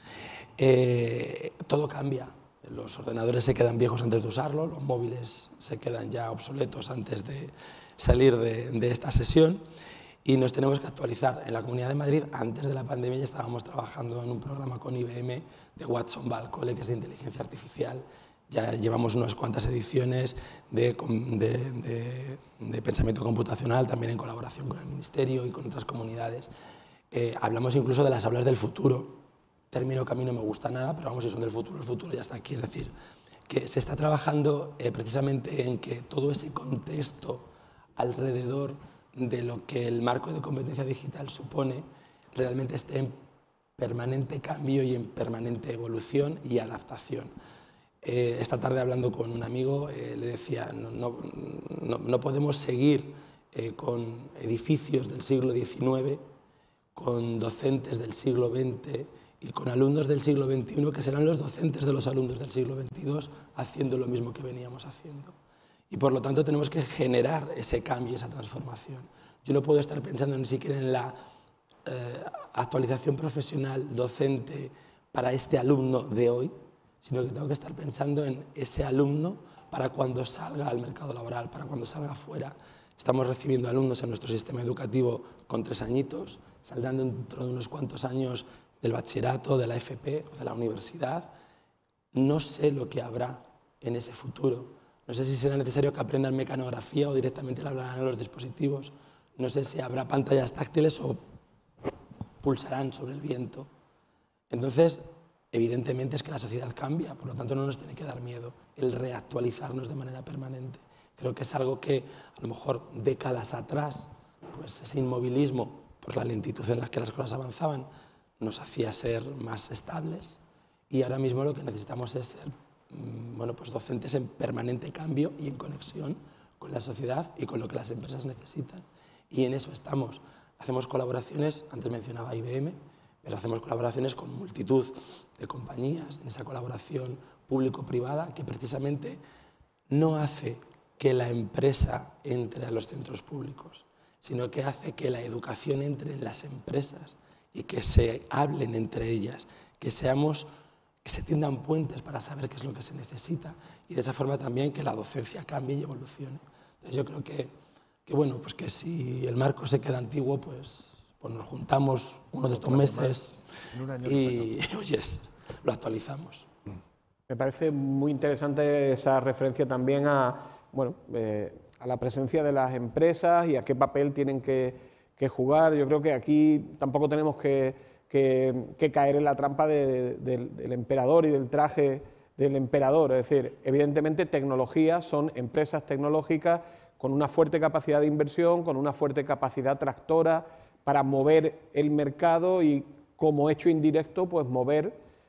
Todo cambia. Los ordenadores se quedan viejos antes de usarlo, los móviles se quedan ya obsoletos antes de salir de esta sesión y nos tenemos que actualizar. En la Comunidad de Madrid, antes de la pandemia, ya estábamos trabajando en un programa con IBM de Watson Balcole, que es de inteligencia artificial. Ya llevamos unas cuantas ediciones de pensamiento computacional, también en colaboración con el Ministerio y con otras comunidades. Hablamos incluso de las aulas del futuro. Término que a mí no me gusta nada, pero vamos, si son del futuro, el futuro ya está aquí. Es decir, que se está trabajando precisamente en que todo ese contexto alrededor de lo que el marco de competencia digital supone realmente esté en permanente cambio y en permanente evolución y adaptación. Esta tarde, hablando con un amigo, le decía, no podemos seguir con edificios del siglo XIX, con docentes del siglo XX y con alumnos del siglo XXI que serán los docentes de los alumnos del siglo XXII haciendo lo mismo que veníamos haciendo. Y por lo tanto tenemos que generar ese cambio, esa transformación. Yo no puedo estar pensando ni siquiera en la actualización profesional docente para este alumno de hoy, sino que tengo que estar pensando en ese alumno para cuando salga al mercado laboral, para cuando salga fuera. Estamos recibiendo alumnos en nuestro sistema educativo con 3 añitos, saldrán dentro de unos cuantos años del bachillerato, de la FP o de la universidad. No sé lo que habrá en ese futuro. No sé si será necesario que aprendan mecanografía o directamente le hablarán a los dispositivos. No sé si habrá pantallas táctiles o pulsarán sobre el viento. Entonces, evidentemente es que la sociedad cambia, por lo tanto no nos tiene que dar miedo el reactualizarnos de manera permanente. Creo que es algo que a lo mejor décadas atrás, pues ese inmovilismo, por la lentitud en la que las cosas avanzaban, nos hacía ser más estables, y ahora mismo lo que necesitamos es ser pues docentes en permanente cambio y en conexión con la sociedad y con lo que las empresas necesitan. Y en eso estamos. Hacemos colaboraciones, antes mencionaba IBM, pero hacemos colaboraciones con multitud de compañías, en esa colaboración público-privada que precisamente no hace que la empresa entre a los centros públicos, sino que hace que la educación entre en las empresas y que se hablen entre ellas, que se tiendan puentes para saber qué es lo que se necesita, y de esa forma también que la docencia cambie y evolucione. Entonces yo creo que si el marco se queda antiguo, pues nos juntamos uno de estos meses y lo actualizamos. Me parece muy interesante esa referencia también a la presencia de las empresas y a qué papel tienen que jugar. Yo creo que aquí tampoco tenemos que caer en la trampa del emperador y del traje del emperador. Es decir, evidentemente tecnologías son empresas tecnológicas con una fuerte capacidad de inversión, con una fuerte capacidad tractora para mover el mercado y, como hecho indirecto, pues mover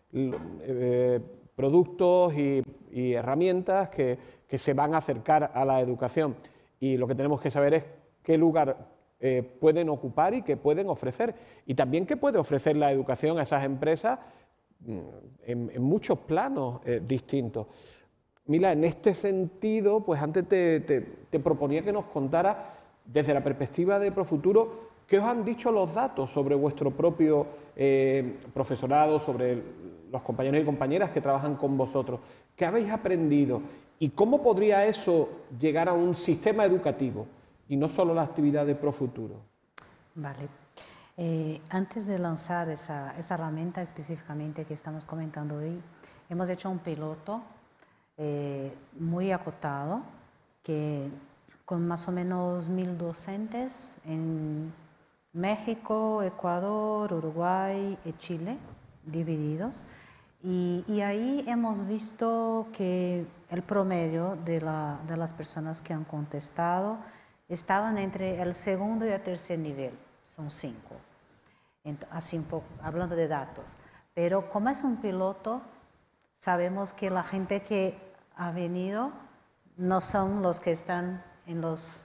productos y herramientas que se van a acercar a la educación. Y lo que tenemos que saber es qué lugar pueden ocupar y qué pueden ofrecer. Y también qué puede ofrecer la educación a esas empresas en muchos planos distintos. Mila, en este sentido, pues antes te proponía que nos contara, desde la perspectiva de Profuturo, ¿qué os han dicho los datos sobre vuestro propio profesorado, sobre los compañeros y compañeras que trabajan con vosotros? ¿Qué habéis aprendido? ¿Y cómo podría eso llegar a un sistema educativo y no solo la actividad de Profuturo? Vale. Antes de lanzar esa herramienta específicamente que estamos comentando hoy, hemos hecho un piloto muy acotado, que con más o menos 1000 docentes en México, Ecuador, Uruguay y Chile, divididos. Y ahí hemos visto que el promedio de las personas que han contestado estaban entre el segundo y el tercer nivel, son 5. Así un poco, hablando de datos. Pero como es un piloto, sabemos que la gente que ha venido no son los que están en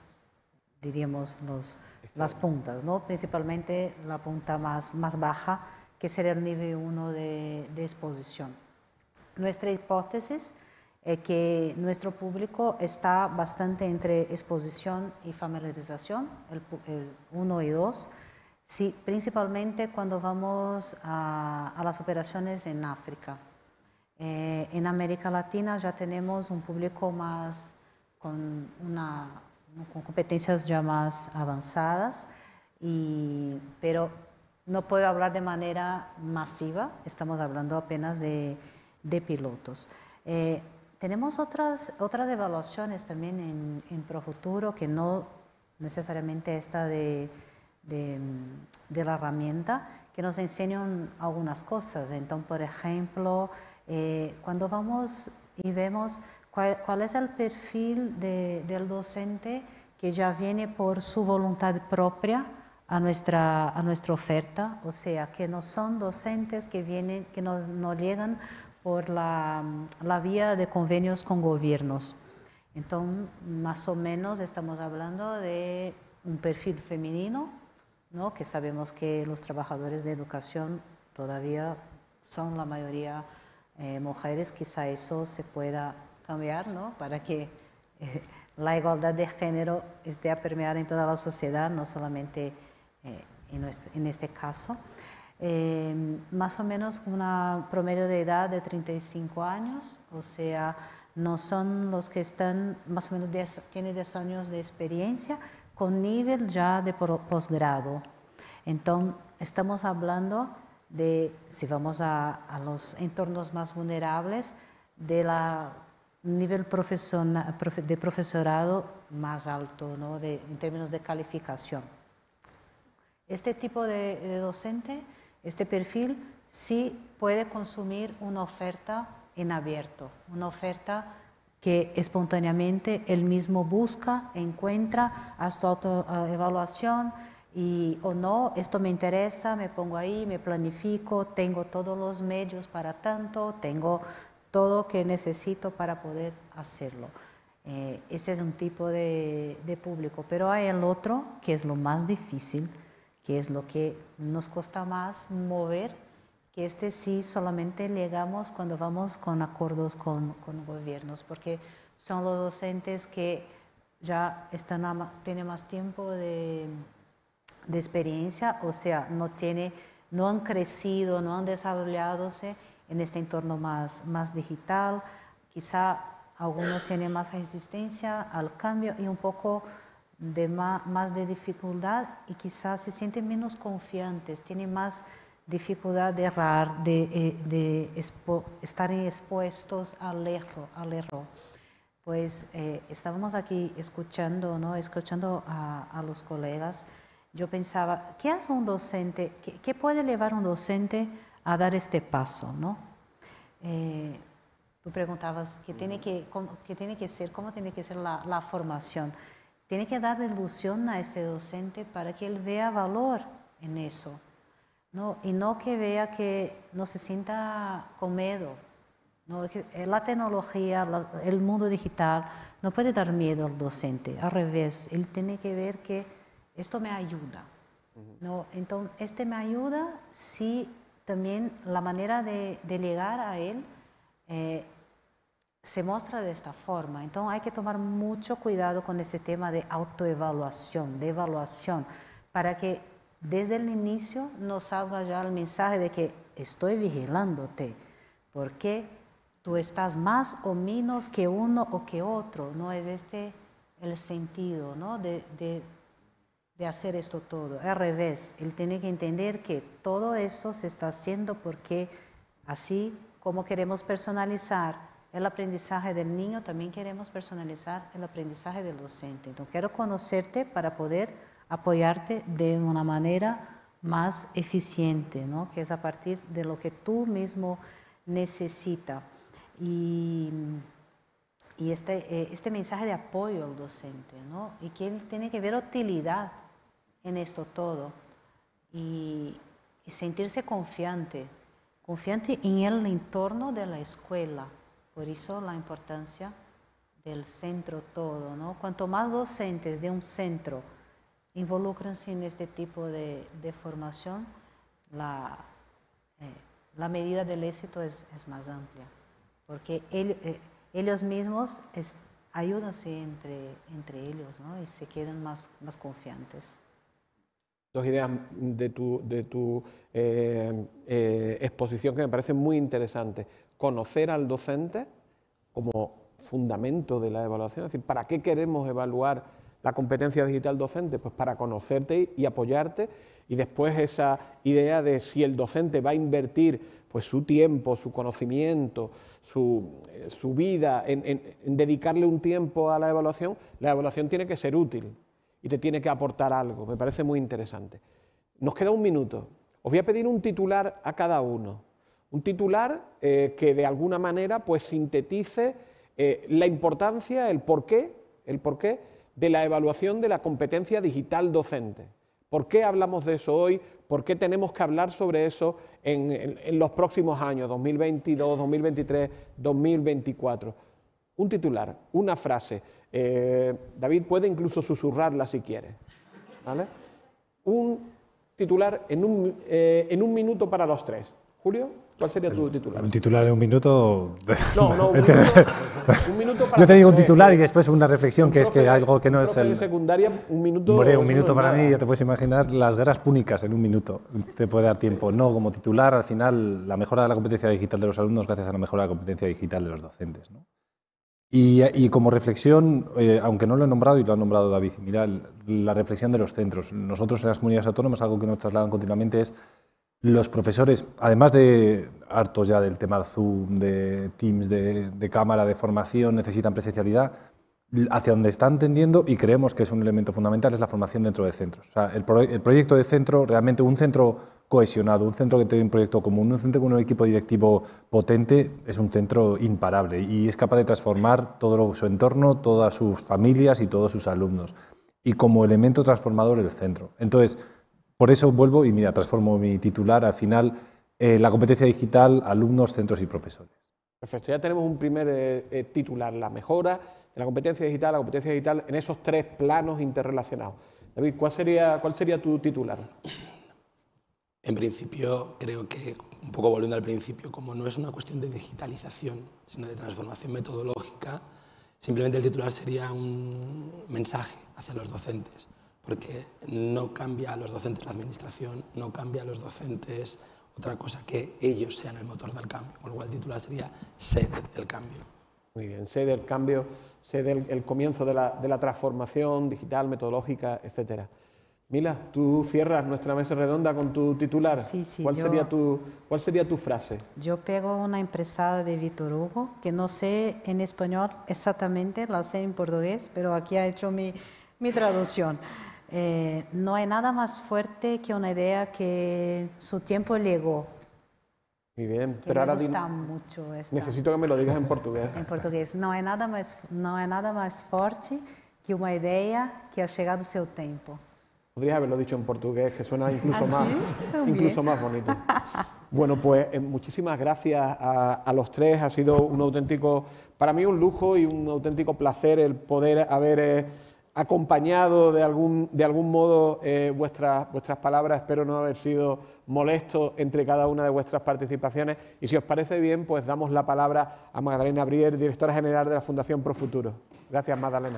las puntas, ¿no? Principalmente la punta más baja, que sería el nivel 1 de exposición. Nuestra hipótesis es que nuestro público está bastante entre exposición y familiarización, el 1 y 2, sí, principalmente cuando vamos a las operaciones en África. En América Latina ya tenemos un público más con competencias ya más avanzadas, pero no puedo hablar de manera masiva, estamos hablando apenas de pilotos. Tenemos otras evaluaciones también en Profuturo, que no necesariamente esta de la herramienta, que nos enseñan algunas cosas. Entonces, por ejemplo, cuando vamos y vemos cuál es el perfil del docente que ya viene por su voluntad propia a nuestra oferta, o sea, que no son docentes que no llegan por la vía de convenios con gobiernos. Entonces, más o menos estamos hablando de un perfil femenino, ¿no? Que sabemos que los trabajadores de educación todavía son la mayoría mujeres, quizá eso se pueda cambiar, ¿no? Para que la igualdad de género esté permeada en toda la sociedad, no solamente en este caso. Más o menos una promedio de edad de 35 años, o sea, no son los que están más o menos tienen 10 años de experiencia con nivel ya de posgrado. Entonces, estamos hablando de, si vamos a los entornos más vulnerables, de la nivel de profesorado más alto, ¿no? En términos de calificación. Este tipo de docente, este perfil, sí puede consumir una oferta en abierto, una oferta que espontáneamente él mismo busca, encuentra, hace su autoevaluación y o no, esto me interesa, me pongo ahí, me planifico, tengo todos los medios para tanto, tengo todo lo que necesito para poder hacerlo. Este es un tipo de público, pero hay el otro, que es lo más difícil, que es lo que nos cuesta más mover, que este sí solamente llegamos cuando vamos con acuerdos con gobiernos, porque son los docentes que ya tienen más tiempo de experiencia, o sea, no han crecido, no han desarrolladose en este entorno más digital. Quizá algunos tienen más resistencia al cambio y un poco más de dificultad, y quizás se sienten menos confiantes, tienen más dificultad de errar, de estar expuestos al error. Pues estábamos aquí escuchando, ¿no? Escuchando a los colegas. Yo pensaba, ¿qué hace un docente? ¿Qué puede llevar un docente a dar este paso, ¿no? Tú preguntabas cómo tiene que ser la formación. Tiene que dar ilusión a este docente para que él vea valor en eso, ¿no? Y no que vea que no se sienta con miedo, ¿no? La tecnología, el mundo digital no puede dar miedo al docente, al revés, él tiene que ver que esto me ayuda, ¿no? Entonces, me ayuda si también la manera de llegar a él se muestra de esta forma. Entonces hay que tomar mucho cuidado con este tema de autoevaluación, de evaluación, para que desde el inicio nos salga ya el mensaje de que estoy vigilándote, porque tú estás más o menos que uno o que otro. No es este el sentido, ¿no? de hacer esto todo. Al revés, él tiene que entender que todo eso se está haciendo porque así como queremos personalizar el aprendizaje del niño, también queremos personalizar el aprendizaje del docente. Entonces, quiero conocerte para poder apoyarte de una manera más eficiente, ¿no? Que es a partir de lo que tú mismo necesitas. Y este mensaje de apoyo al docente, ¿no? Y que él tiene que ver utilidad en esto todo y sentirse confiante en el entorno de la escuela. Por eso la importancia del centro todo, ¿no? Cuanto más docentes de un centro involucranse en este tipo de formación, la medida del éxito es más amplia, porque ellos mismos ayúdanse entre ellos, ¿no? Y se quedan más confiantes. Dos ideas de tu exposición que me parecen muy interesantes. Conocer al docente como fundamento de la evaluación, es decir, ¿para qué queremos evaluar la competencia digital docente? Pues para conocerte y apoyarte, y después esa idea de si el docente va a invertir pues su tiempo, su conocimiento, su vida en dedicarle un tiempo a la evaluación tiene que ser útil y te tiene que aportar algo. Me parece muy interesante. Nos queda un minuto. Os voy a pedir un titular a cada uno. Un titular que de alguna manera pues sintetice la importancia, el porqué de la evaluación de la competencia digital docente. ¿Por qué hablamos de eso hoy? ¿Por qué tenemos que hablar sobre eso en los próximos años, 2022, 2023, 2024? Un titular, una frase. David puede incluso susurrarla si quiere, ¿vale? Un titular en un minuto para los tres. Julio, ¿cuál sería tu titular? Un titular en un minuto. No, un minuto para Yo te digo un los tres. titular y después una reflexión, que es que algo que no es de el. secundaria, un minuto. Hombre, un eso minuto no es para nada. mí, ya te puedes imaginar las guerras púnicas en un minuto. Te puede dar tiempo. No, como titular, al final, la mejora de la competencia digital de los alumnos gracias a la mejora de la competencia digital de los docentes, ¿no? Y como reflexión, aunque no lo he nombrado y lo ha nombrado David, mira, la reflexión de los centros. Nosotros en las comunidades autónomas, algo que nos trasladan continuamente es los profesores, además de hartos ya del tema Zoom, de Teams, de cámara, de formación, necesitan presencialidad. Hacia donde están tendiendo, y creemos que es un elemento fundamental, es la formación dentro de centros. O sea, el proyecto de centro, realmente un centro cohesionado, un centro que tiene un proyecto común, un centro con un equipo directivo potente, es un centro imparable y es capaz de transformar todo su entorno, todas sus familias y todos sus alumnos. Y como elemento transformador el centro. Entonces, por eso vuelvo y mira, transformo mi titular al final, la competencia digital, alumnos, centros y profesores. Perfecto, ya tenemos un primer titular, la mejora de la competencia digital en esos tres planos interrelacionados. David, ¿cuál sería tu titular? En principio, creo que, un poco volviendo al principio, como no es una cuestión de digitalización, sino de transformación metodológica, simplemente el titular sería un mensaje hacia los docentes, porque no cambia a los docentes la administración, no cambia a los docentes otra cosa que ellos sean el motor del cambio, con lo cual el titular sería SED el cambio. Muy bien, SED el cambio, SED el comienzo de la transformación digital, metodológica, etcétera. Mila, tú cierras nuestra mesa redonda con tu titular. Sí, sí, ¿Cuál sería tu frase? Yo pego una emprestada de Víctor Hugo, que no sé en español exactamente, la sé en portugués, pero aquí ha hecho mi traducción. No hay nada más fuerte que una idea que su tiempo llegó. Muy bien, Que pero me ahora gusta mucho esta. necesito que me lo digas en portugués. En portugués, no hay nada más fuerte que una idea que ha llegado a su tiempo. Podrías haberlo dicho en portugués, que suena incluso, ¿Ah, sí? más bonito. Bueno, pues muchísimas gracias a los tres. Ha sido un auténtico, para mí un lujo y un auténtico placer el poder haber acompañado de algún modo vuestras palabras. Espero no haber sido molesto entre cada una de vuestras participaciones. Y si os parece bien, pues damos la palabra a Magdalena Brier, directora general de la Fundación Profuturo. Gracias, Magdalena.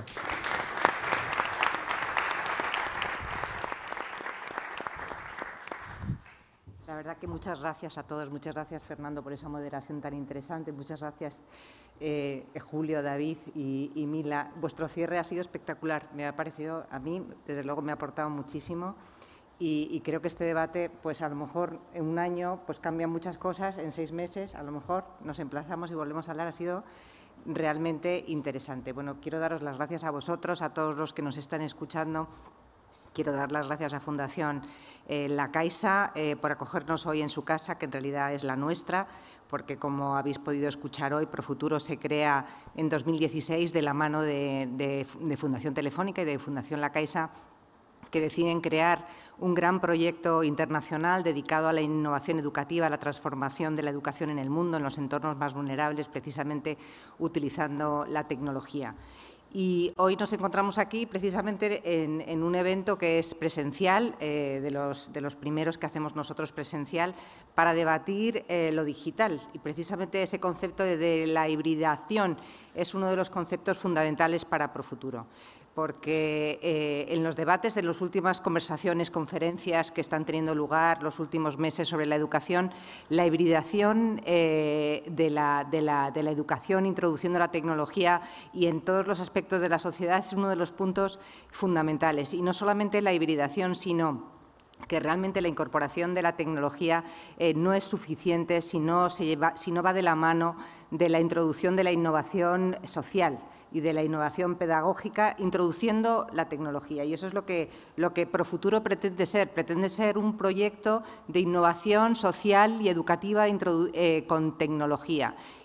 La verdad que muchas gracias a todos, muchas gracias Fernando por esa moderación tan interesante, muchas gracias Julio, David y Mila. Vuestro cierre ha sido espectacular, me ha parecido, a mí desde luego me ha aportado muchísimo y creo que este debate, pues a lo mejor en un año pues cambian muchas cosas, en 6 meses a lo mejor nos emplazamos y volvemos a hablar, ha sido realmente interesante. Bueno, quiero daros las gracias a vosotros, a todos los que nos están escuchando. Quiero dar las gracias a Fundación La Caixa por acogernos hoy en su casa, que en realidad es la nuestra, porque como habéis podido escuchar hoy, Profuturo se crea en 2016 de la mano de Fundación Telefónica y de Fundación La Caixa, que deciden crear un gran proyecto internacional dedicado a la innovación educativa, a la transformación de la educación en el mundo, en los entornos más vulnerables, precisamente utilizando la tecnología. Y hoy nos encontramos aquí precisamente en un evento que es presencial, de los primeros que hacemos nosotros presencial, para debatir lo digital. Y precisamente ese concepto de la hibridación es uno de los conceptos fundamentales para Profuturo, porque en los debates de las últimas conversaciones, conferencias que están teniendo lugar los últimos meses sobre la educación, la hibridación de la educación, introduciendo la tecnología y en todos los aspectos de la sociedad es uno de los puntos fundamentales. Y no solamente la hibridación, sino que realmente la incorporación de la tecnología no es suficiente si no va de la mano de la introducción de la innovación social y de la innovación pedagógica, introduciendo la tecnología. Y eso es lo que Profuturo pretende ser un proyecto de innovación social y educativa con tecnología.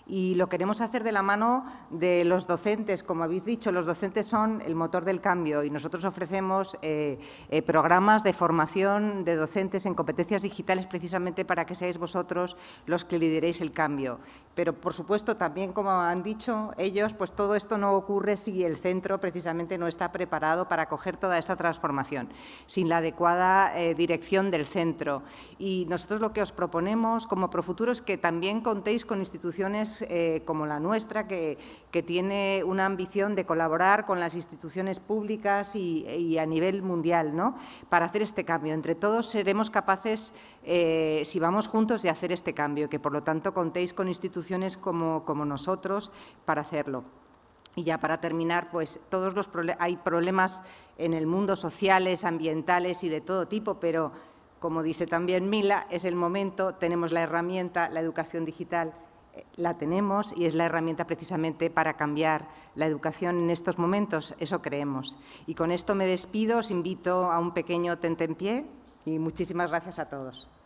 y lo queremos hacer de la mano de los docentes. Como habéis dicho, los docentes son el motor del cambio y nosotros ofrecemos programas de formación de docentes en competencias digitales precisamente para que seáis vosotros los que lideréis el cambio. Pero, por supuesto, también, como han dicho ellos, pues todo esto no ocurre si el centro precisamente no está preparado para acoger toda esta transformación, sin la adecuada dirección del centro. Y nosotros lo que os proponemos como Profuturo es que también contéis con instituciones como la nuestra, que tiene una ambición de colaborar con las instituciones públicas y a nivel mundial, ¿no?, para hacer este cambio. Entre todos seremos capaces, si vamos juntos, de hacer este cambio, que por lo tanto contéis con instituciones como nosotros para hacerlo. Y ya para terminar, pues hay problemas en el mundo sociales, ambientales y de todo tipo, pero como dice también Mila, es el momento, tenemos la herramienta, la educación digital, la tenemos y es la herramienta precisamente para cambiar la educación en estos momentos, eso creemos. Y con esto me despido, os invito a un pequeño tentempié y muchísimas gracias a todos.